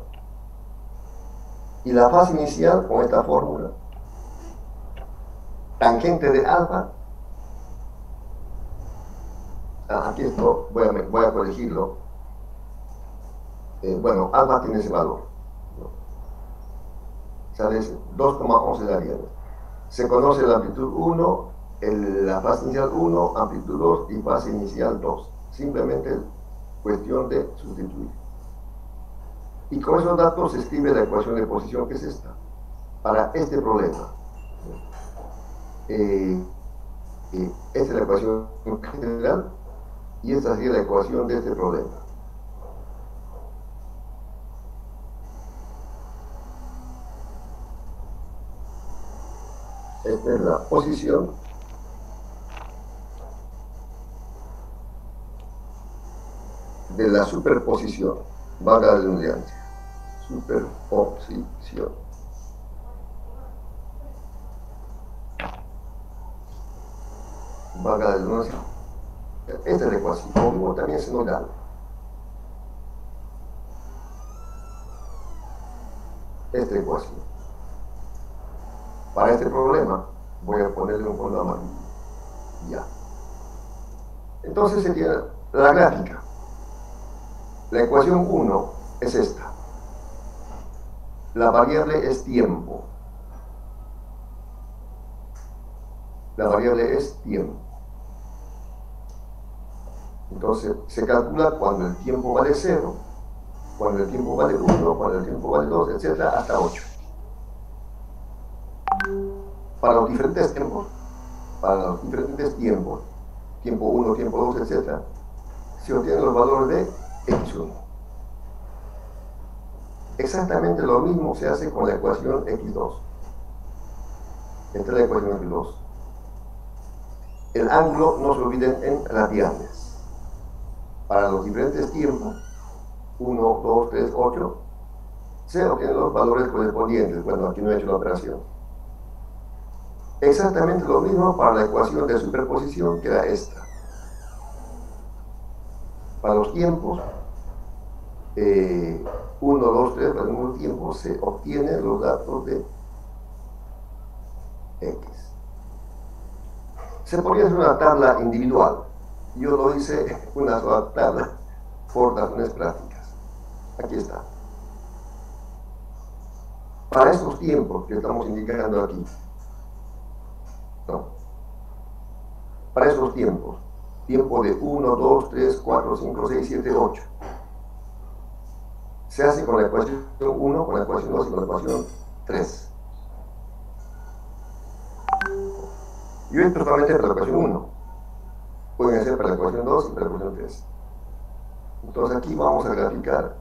Y la fase inicial con esta fórmula, tangente de alfa, aquí esto voy a corregirlo. Bueno, alfa tiene ese valor, ¿no? Sale 2,11 daría. Se conoce la amplitud 1, la fase inicial 1, amplitud 2 y fase inicial 2. Simplemente cuestión de sustituir. Y con esos datos se escribe la ecuación de posición, que es esta, para este problema. Esta es la ecuación general y esta sería la ecuación de este problema. Esta es la posición de la superposición, valga la redundancia, superposición. Valga la redundancia. Esta es la ecuación, como también se nos da. Esta ecuación. Para este problema voy a ponerle un fondo amarillo. Ya. Entonces sería la gráfica. La ecuación 1 es esta. La variable es tiempo. La variable es tiempo. Entonces se calcula cuando el tiempo vale 0, cuando el tiempo vale 1, cuando el tiempo vale 2, etc., hasta 8. Para los diferentes tiempos, tiempo 1, tiempo 2, etc., se obtienen los valores de x1. Exactamente lo mismo se hace con la ecuación x2. Entre la ecuación x2. El ángulo, no se olviden, en radianes. Para los diferentes tiempos, 1, 2, 3, 8, se obtienen los valores correspondientes. Bueno, aquí no he hecho la operación. Exactamente lo mismo para la ecuación de superposición, que era esta. Para los tiempos, 1, 2, 3, para el mismo tiempo se obtienen los datos de X. Se podría hacer una tabla individual. Yo lo hice una sola tabla por razones prácticas. Aquí está. Para estos tiempos que estamos indicando aquí, ¿no? Para esos tiempos, tiempo de 1, 2, 3, 4, 5, 6, 7, 8, se hace con la ecuación 1, con la ecuación 2 y con la ecuación 3. Yo he hecho solamente para la ecuación 1. Pueden hacer para la ecuación 2 y para la ecuación 3. Entonces aquí vamos a graficar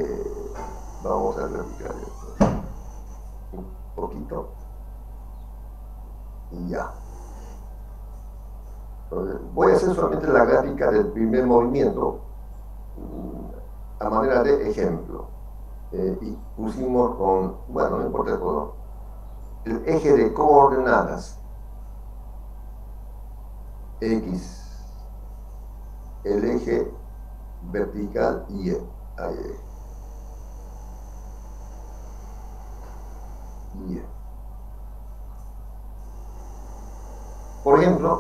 esto un poquito y ya. Entonces, voy a hacer solamente la gráfica del primer movimiento a manera de ejemplo. Y pusimos con, bueno, no importa el color, el eje de coordenadas X, el eje vertical Y. Por ejemplo,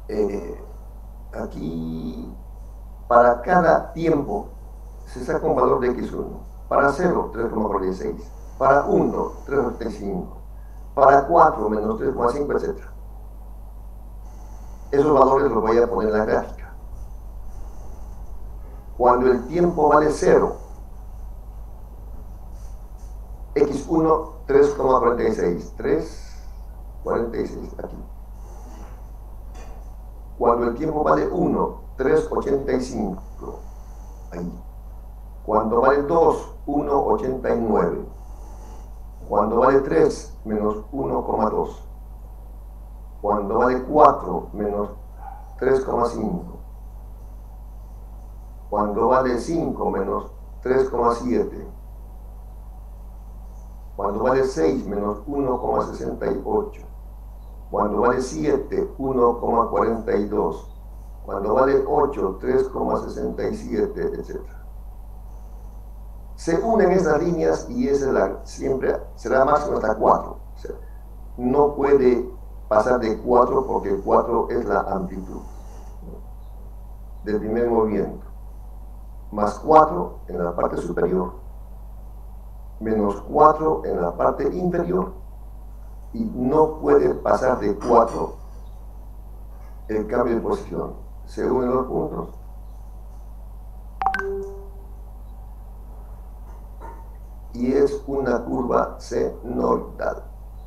aquí para cada tiempo se saca un valor de X1. Para 0, 3,46. Para 1, 3,85. Para 4, menos 3,5, etc. Esos valores los voy a poner en la gráfica. Cuando el tiempo vale 0, X1, 3,46. 3,46 aquí. Cuando el tiempo vale 1, 3,85. Ahí. Cuando vale 2, 1,89. Cuando vale 3, menos 1,2. Cuando vale 4, menos 3,5. Cuando vale 5, menos 3,7. Cuando vale 6, menos 1,68. Cuando vale 7, 1,42. Cuando vale 8, 3,67, etc. Se unen esas líneas y siempre será máximo hasta 4. O sea, no puede pasar de 4 porque 4 es la amplitud del primer movimiento. Más 4 en la parte superior, menos 4 en la parte inferior, y no puede pasar de 4 el cambio de posición. Se unen los puntos. Y es una curva senoidal.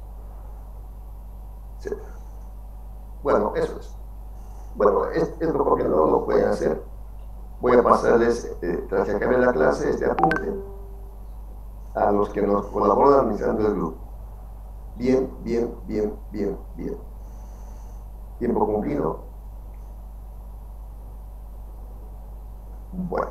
Bueno, eso es. Bueno, esto porque no lo pueden hacer. Voy a pasarles, tras que acabe la clase, este apunte a los que nos colaboran administrando el grupo. Bien. Tiempo cumplido. Bueno.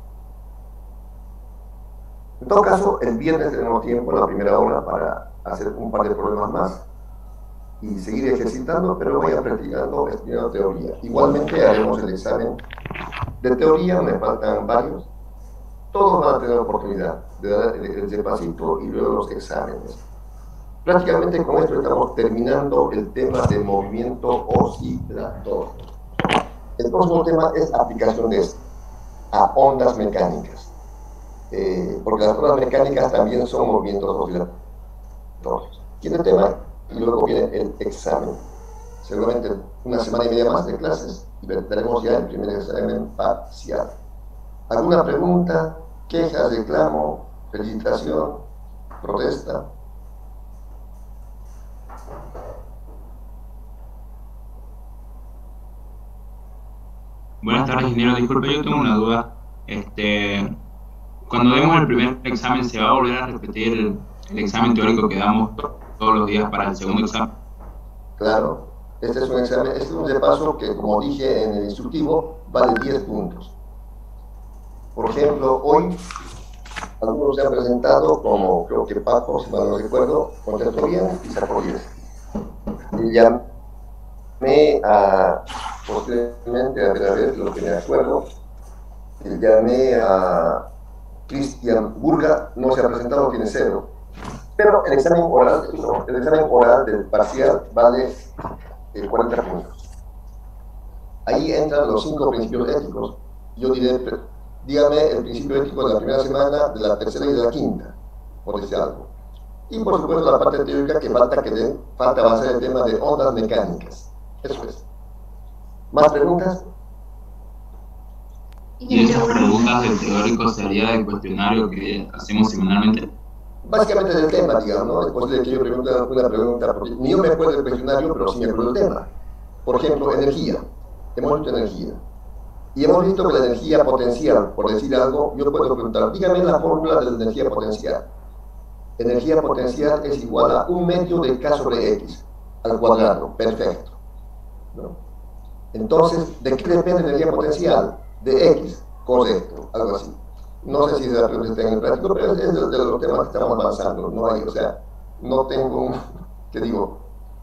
En todo caso, el viernes tenemos tiempo en la primera hora para hacer un par de problemas más y seguir ejercitando, pero voy a practicando estudiando teoría. Igualmente haremos el examen de teoría, me faltan varios. Todos van a tener la oportunidad de dar el repasito y luego los exámenes. Prácticamente con esto estamos terminando el tema de movimiento oscilatorio. El próximo tema es aplicaciones a ondas mecánicas. Porque las ondas mecánicas también son movimientos oscilatorios. Aquí el tema y luego viene el examen. seguramente una semana y media más de clases y veremos ya el primer examen parcial. ¿Alguna pregunta, queja, reclamo, felicitación, protesta? Buenas tardes, ingeniero. Disculpe, yo tengo una duda. Cuando demos el primer examen, ¿se va a volver a repetir el examen teórico que damos todos los días para el segundo examen? Claro, este es un examen, este es un repaso que, como dije en el instructivo, vale 10 puntos. Por ejemplo, hoy algunos se han presentado, como creo que Paco, si mal no recuerdo, contestó bien y sacó 10. Y llamé posteriormente, a ver lo que me acuerdo, llamé a Cristian Burga, no se ha presentado, tiene 0. Pero el examen oral del parcial vale 40 puntos. Ahí entran los 5 principios éticos. Yo diré, dígame el principio ético de la primera semana, de la tercera y de la quinta, por decir algo. Y por supuesto la parte teórica que falta avanzar el tema de ondas mecánicas. Eso es. ¿Más preguntas? ¿Y esas preguntas del teórico sería del cuestionario que hacemos semanalmente? Básicamente del tema, digamos, ¿no? Es posible que yo pregunte una pregunta, porque ni yo me acuerdo del cuestionario, pero sí me acuerdo del tema. Por ejemplo, energía. Hemos visto energía. Y hemos visto que la energía potencial, por decir algo, yo puedo preguntar, dígame la fórmula de la energía potencial. Energía potencial es igual a 1 medio de K sobre X, al cuadrado. Perfecto, ¿no? Entonces, ¿de qué depende la energía potencial? De X, correcto, algo así. No sé si se está en el práctico, pero es de los temas que estamos avanzando. No hay, o sea, no tengo, que digo,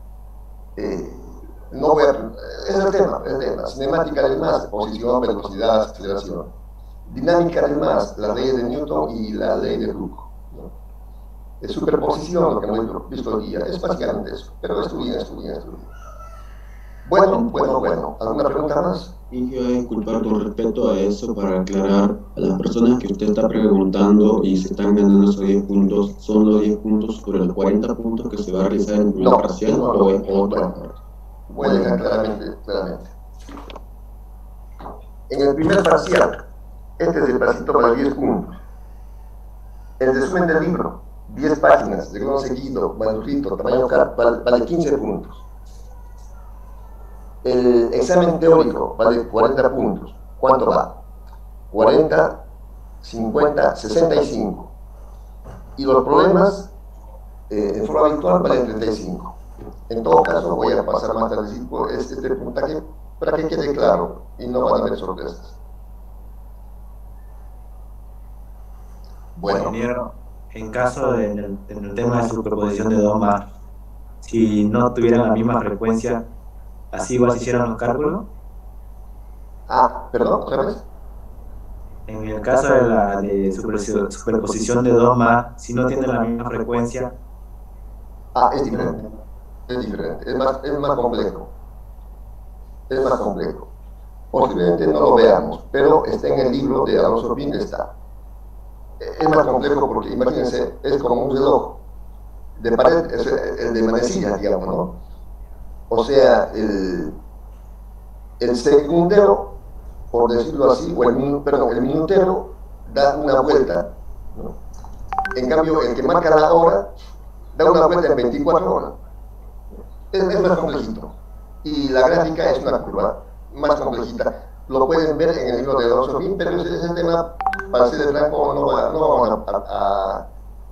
no voy a, es el tema. Cinemática del más, posición, velocidad, aceleración. Dinámica del más, la ley de Newton y la ley de Hooke, ¿no? Es superposición, lo que hemos visto hoy día, es básicamente eso, pero estudien. Bueno, ¿alguna pregunta más? Y yo voy a disculpar con respecto a eso para aclarar a las personas que usted está preguntando y se están ganando esos 10 puntos, ¿son los 10 puntos sobre los 40 puntos que se va a realizar en el primer parcial o es otra? Voy a dejar claramente. En el primer parcial, este es el pedacito para 10 puntos. El resumen del libro, 10 páginas, de grano seguido, manuscrito, tamaño CAR, vale 15 puntos. El examen teórico vale 40 puntos. ¿Cuánto va? 40, 50, 65. Y los problemas, en forma habitual, valen 35. En todo caso, voy a pasar más tarde este puntaje para que quede claro y no van a haber sorpresas. Bueno, ingeniero, en caso en el tema de superposición de dos más, si no tuvieran la misma frecuencia, ¿así igual se hicieran los cálculos? Perdón, ¿otra vez? En el caso de la superposición de dos más, si no tienen la misma frecuencia... Es diferente. Es más complejo. Posiblemente no lo veamos, pero está en el libro de Alonso Pin, está. Es más complejo porque, imagínense, es como un reloj de pared, el de manecillas, digamos, ¿no? O sea, el segundero, por decirlo así, o el minutero da una vuelta, ¿no? En cambio, el que marca la hora da una vuelta en 24 horas. Es más complejito. Y la gráfica es una curva más complejita. Lo pueden ver en el libro de Alonso Pin, pero ese es el tema, para ser franco, no vamos a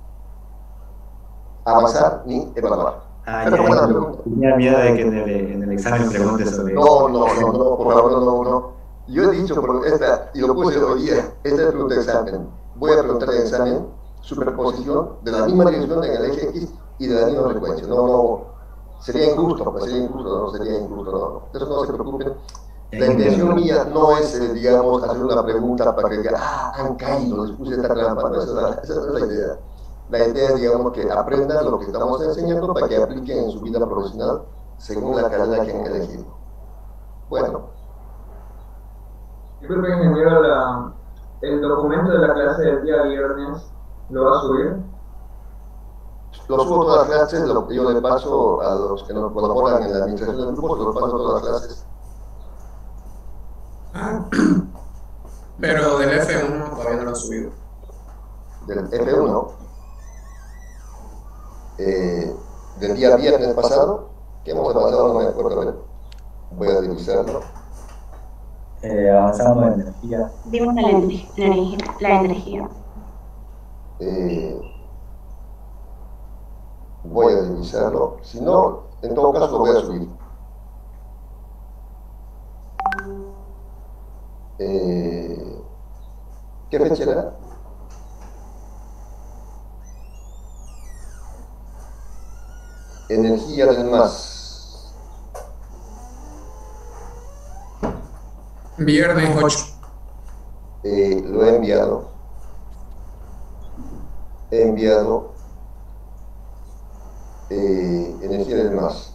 avanzar ni evaluar. Tenía miedo de que en el examen pregunte sobre eso. No, por favor, no. Yo he dicho, y lo puse hoy día, esta es la pregunta de examen. Voy a preguntar en el examen superposición de la misma dirección en el eje X y de la misma frecuencia. Sería injusto, no. Entonces no se preocupen. La intención mía no es, digamos, hacer una pregunta para que digan, han caído, les puse esta trampa. No, esa es la idea. La idea es, digamos, que aprendan lo que estamos enseñando para que apliquen en su vida profesional según la carrera que han elegido. Bueno. Disculpe, ingeniero, el documento de la clase del día viernes, ¿lo va a subir? Lo subo todas las clases, lo que yo le paso a los que nos colaboran en la administración del grupo, lo paso todas las clases. Pero del F1 todavía no lo han subido. Del F1, del día viernes pasado, que hemos avanzado, no me acuerdo, a ver, voy a revisarlo. Avanzamos en energía. Vimos la energía. Voy a revisarlo, si no, en todo caso lo voy a subir. ¿Qué fecha era? Energía del MAS. Viernes 8. Lo he enviado. Energía del MAS.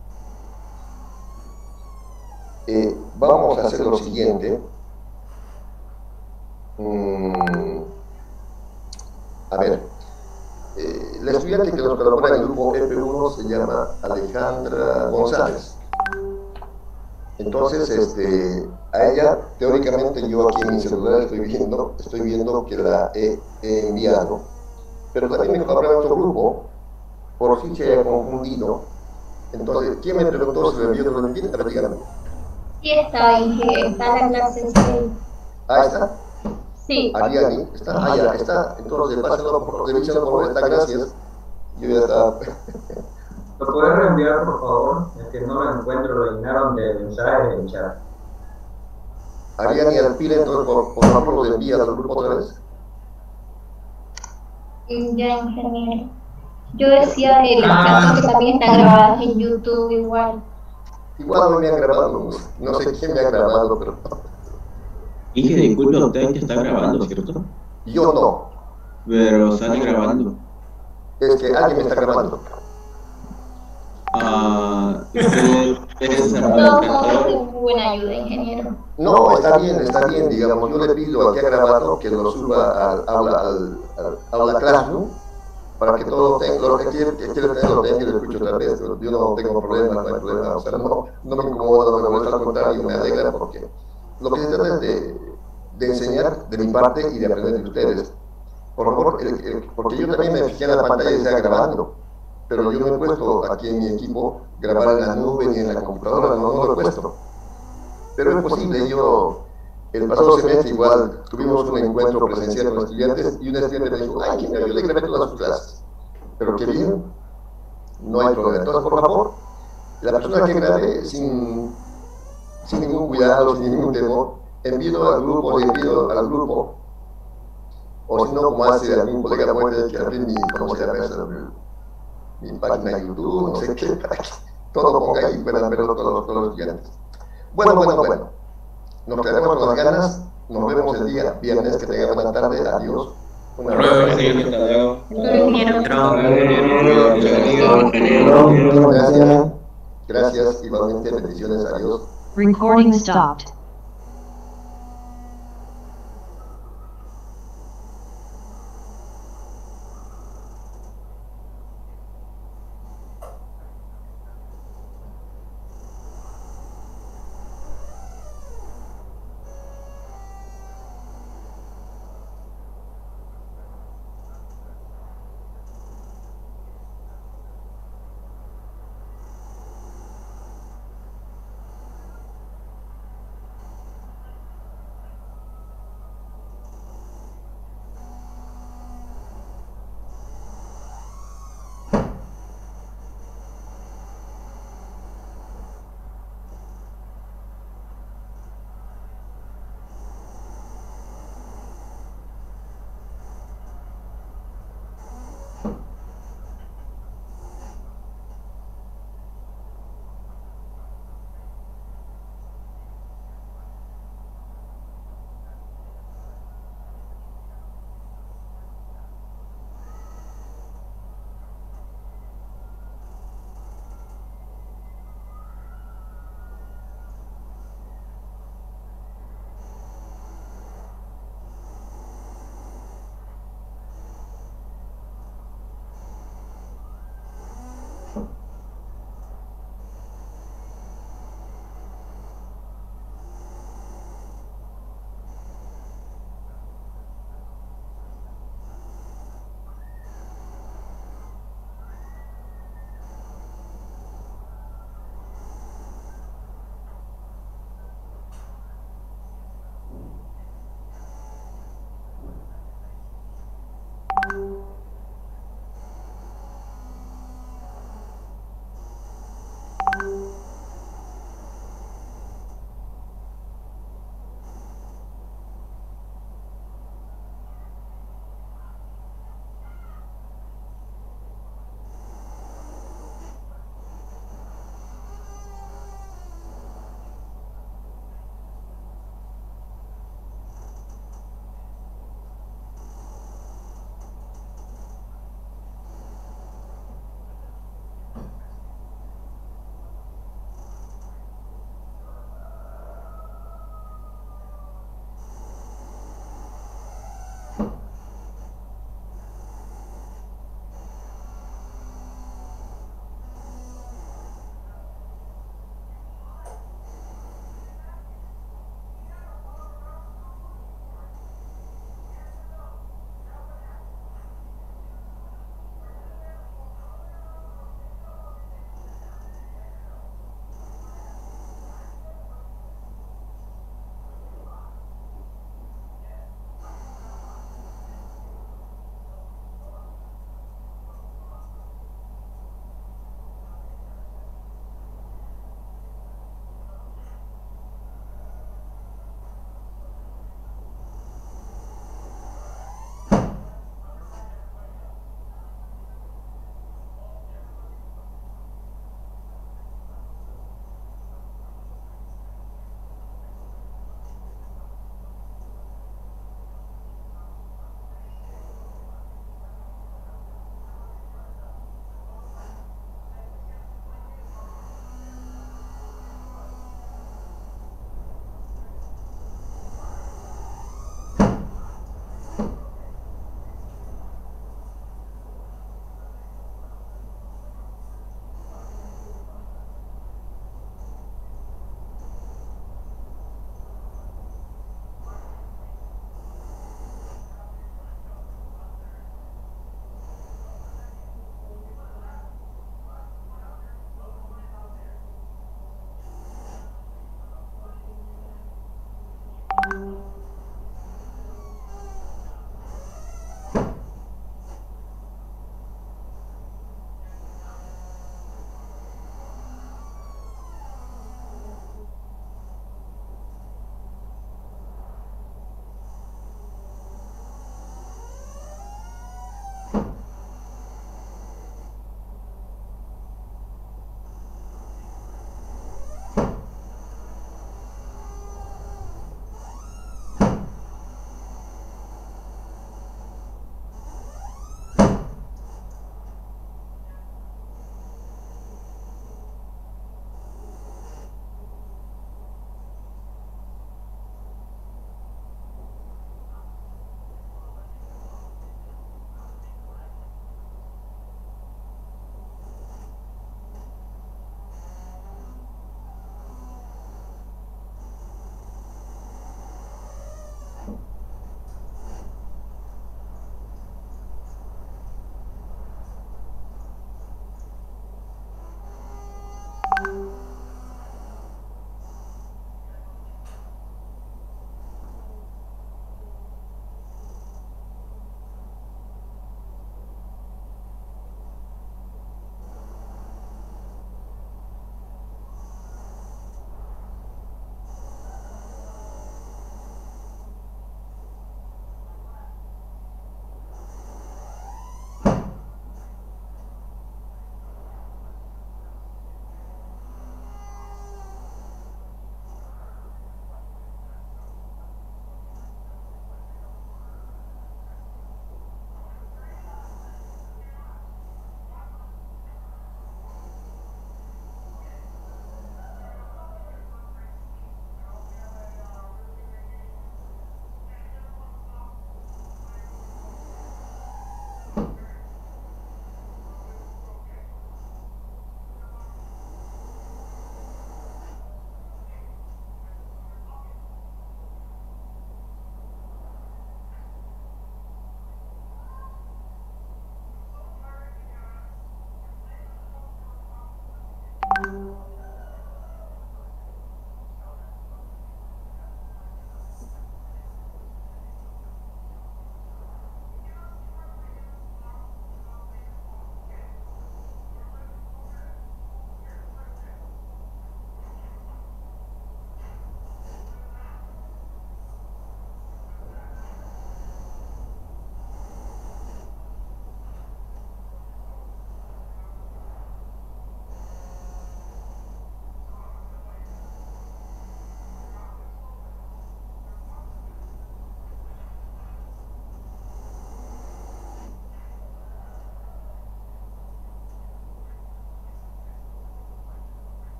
Vamos a hacer lo siguiente. A ver, la estudiante que nos colabora en el grupo F1 se llama Alejandra González. Entonces, a ella, teóricamente, yo aquí en mi celular estoy viendo que la he enviado. Pero también me colabora en otro grupo, por si se haya confundido. Entonces, ¿quién me preguntó si lo envió o no lo envió? A ver, díganme. Sí, está en la clase 6. Ah, ¿está? Sí. Ariani, está, ya está. Entonces, pásenlo por revisión por esta, gracias. Yo ya está. ¿Lo puedes reenviar, por favor? Es que no lo encuentro, lo llenaron de mensajes en chat. Ariani Alpile, entonces, por favor, lo envías al grupo otra vez. Ya, ingeniero. Yo decía de las clases que también están grabadas en YouTube igual. Igual no me han grabado, no sé quién me ha grabado, pero... Inge, disculpe, usted que está grabando, ¿cierto? Yo no. Pero sale grabando. Es que alguien me está grabando. Usted es No, es buena ayuda, ingeniero. No, está bien, digamos, yo le pido al que ha grabado que lo suba al aula Classroom para que todos tengan, los que quieren tener lo tengan y lo escucho otra vez. Yo no tengo problemas, no hay problema, o sea, no me incomoda, no me molesta, al contrario, me alegra porque lo que se trata es de enseñar de mi parte y de aprender de ustedes. Por favor, porque yo también me fijé en la pantalla y decía grabando, pero yo no he puesto aquí en mi equipo grabar en la nube ni en la computadora, no lo he puesto. Pero es posible, el pasado semestre igual tuvimos un encuentro presencial con estudiantes y un estudiante me dijo, ay, yo le grabé todas sus clases. Pero qué bien, no hay problema. Entonces, por favor, la persona que grabe sin ningún cuidado, sin ningún temor, envío al grupo, o si no, como hace algún colega puede que abrir ¿cómo se llama eso? Mi página de YouTube, no sé qué, para que todo ponga ahí y puedan verlo todos los estudiantes. Bueno. Nos quedamos con las ganas, nos vemos el día viernes, que tengan buena tarde, adiós. Un abrazo. Gracias, igualmente, bendiciones, adiós. Recording stopped.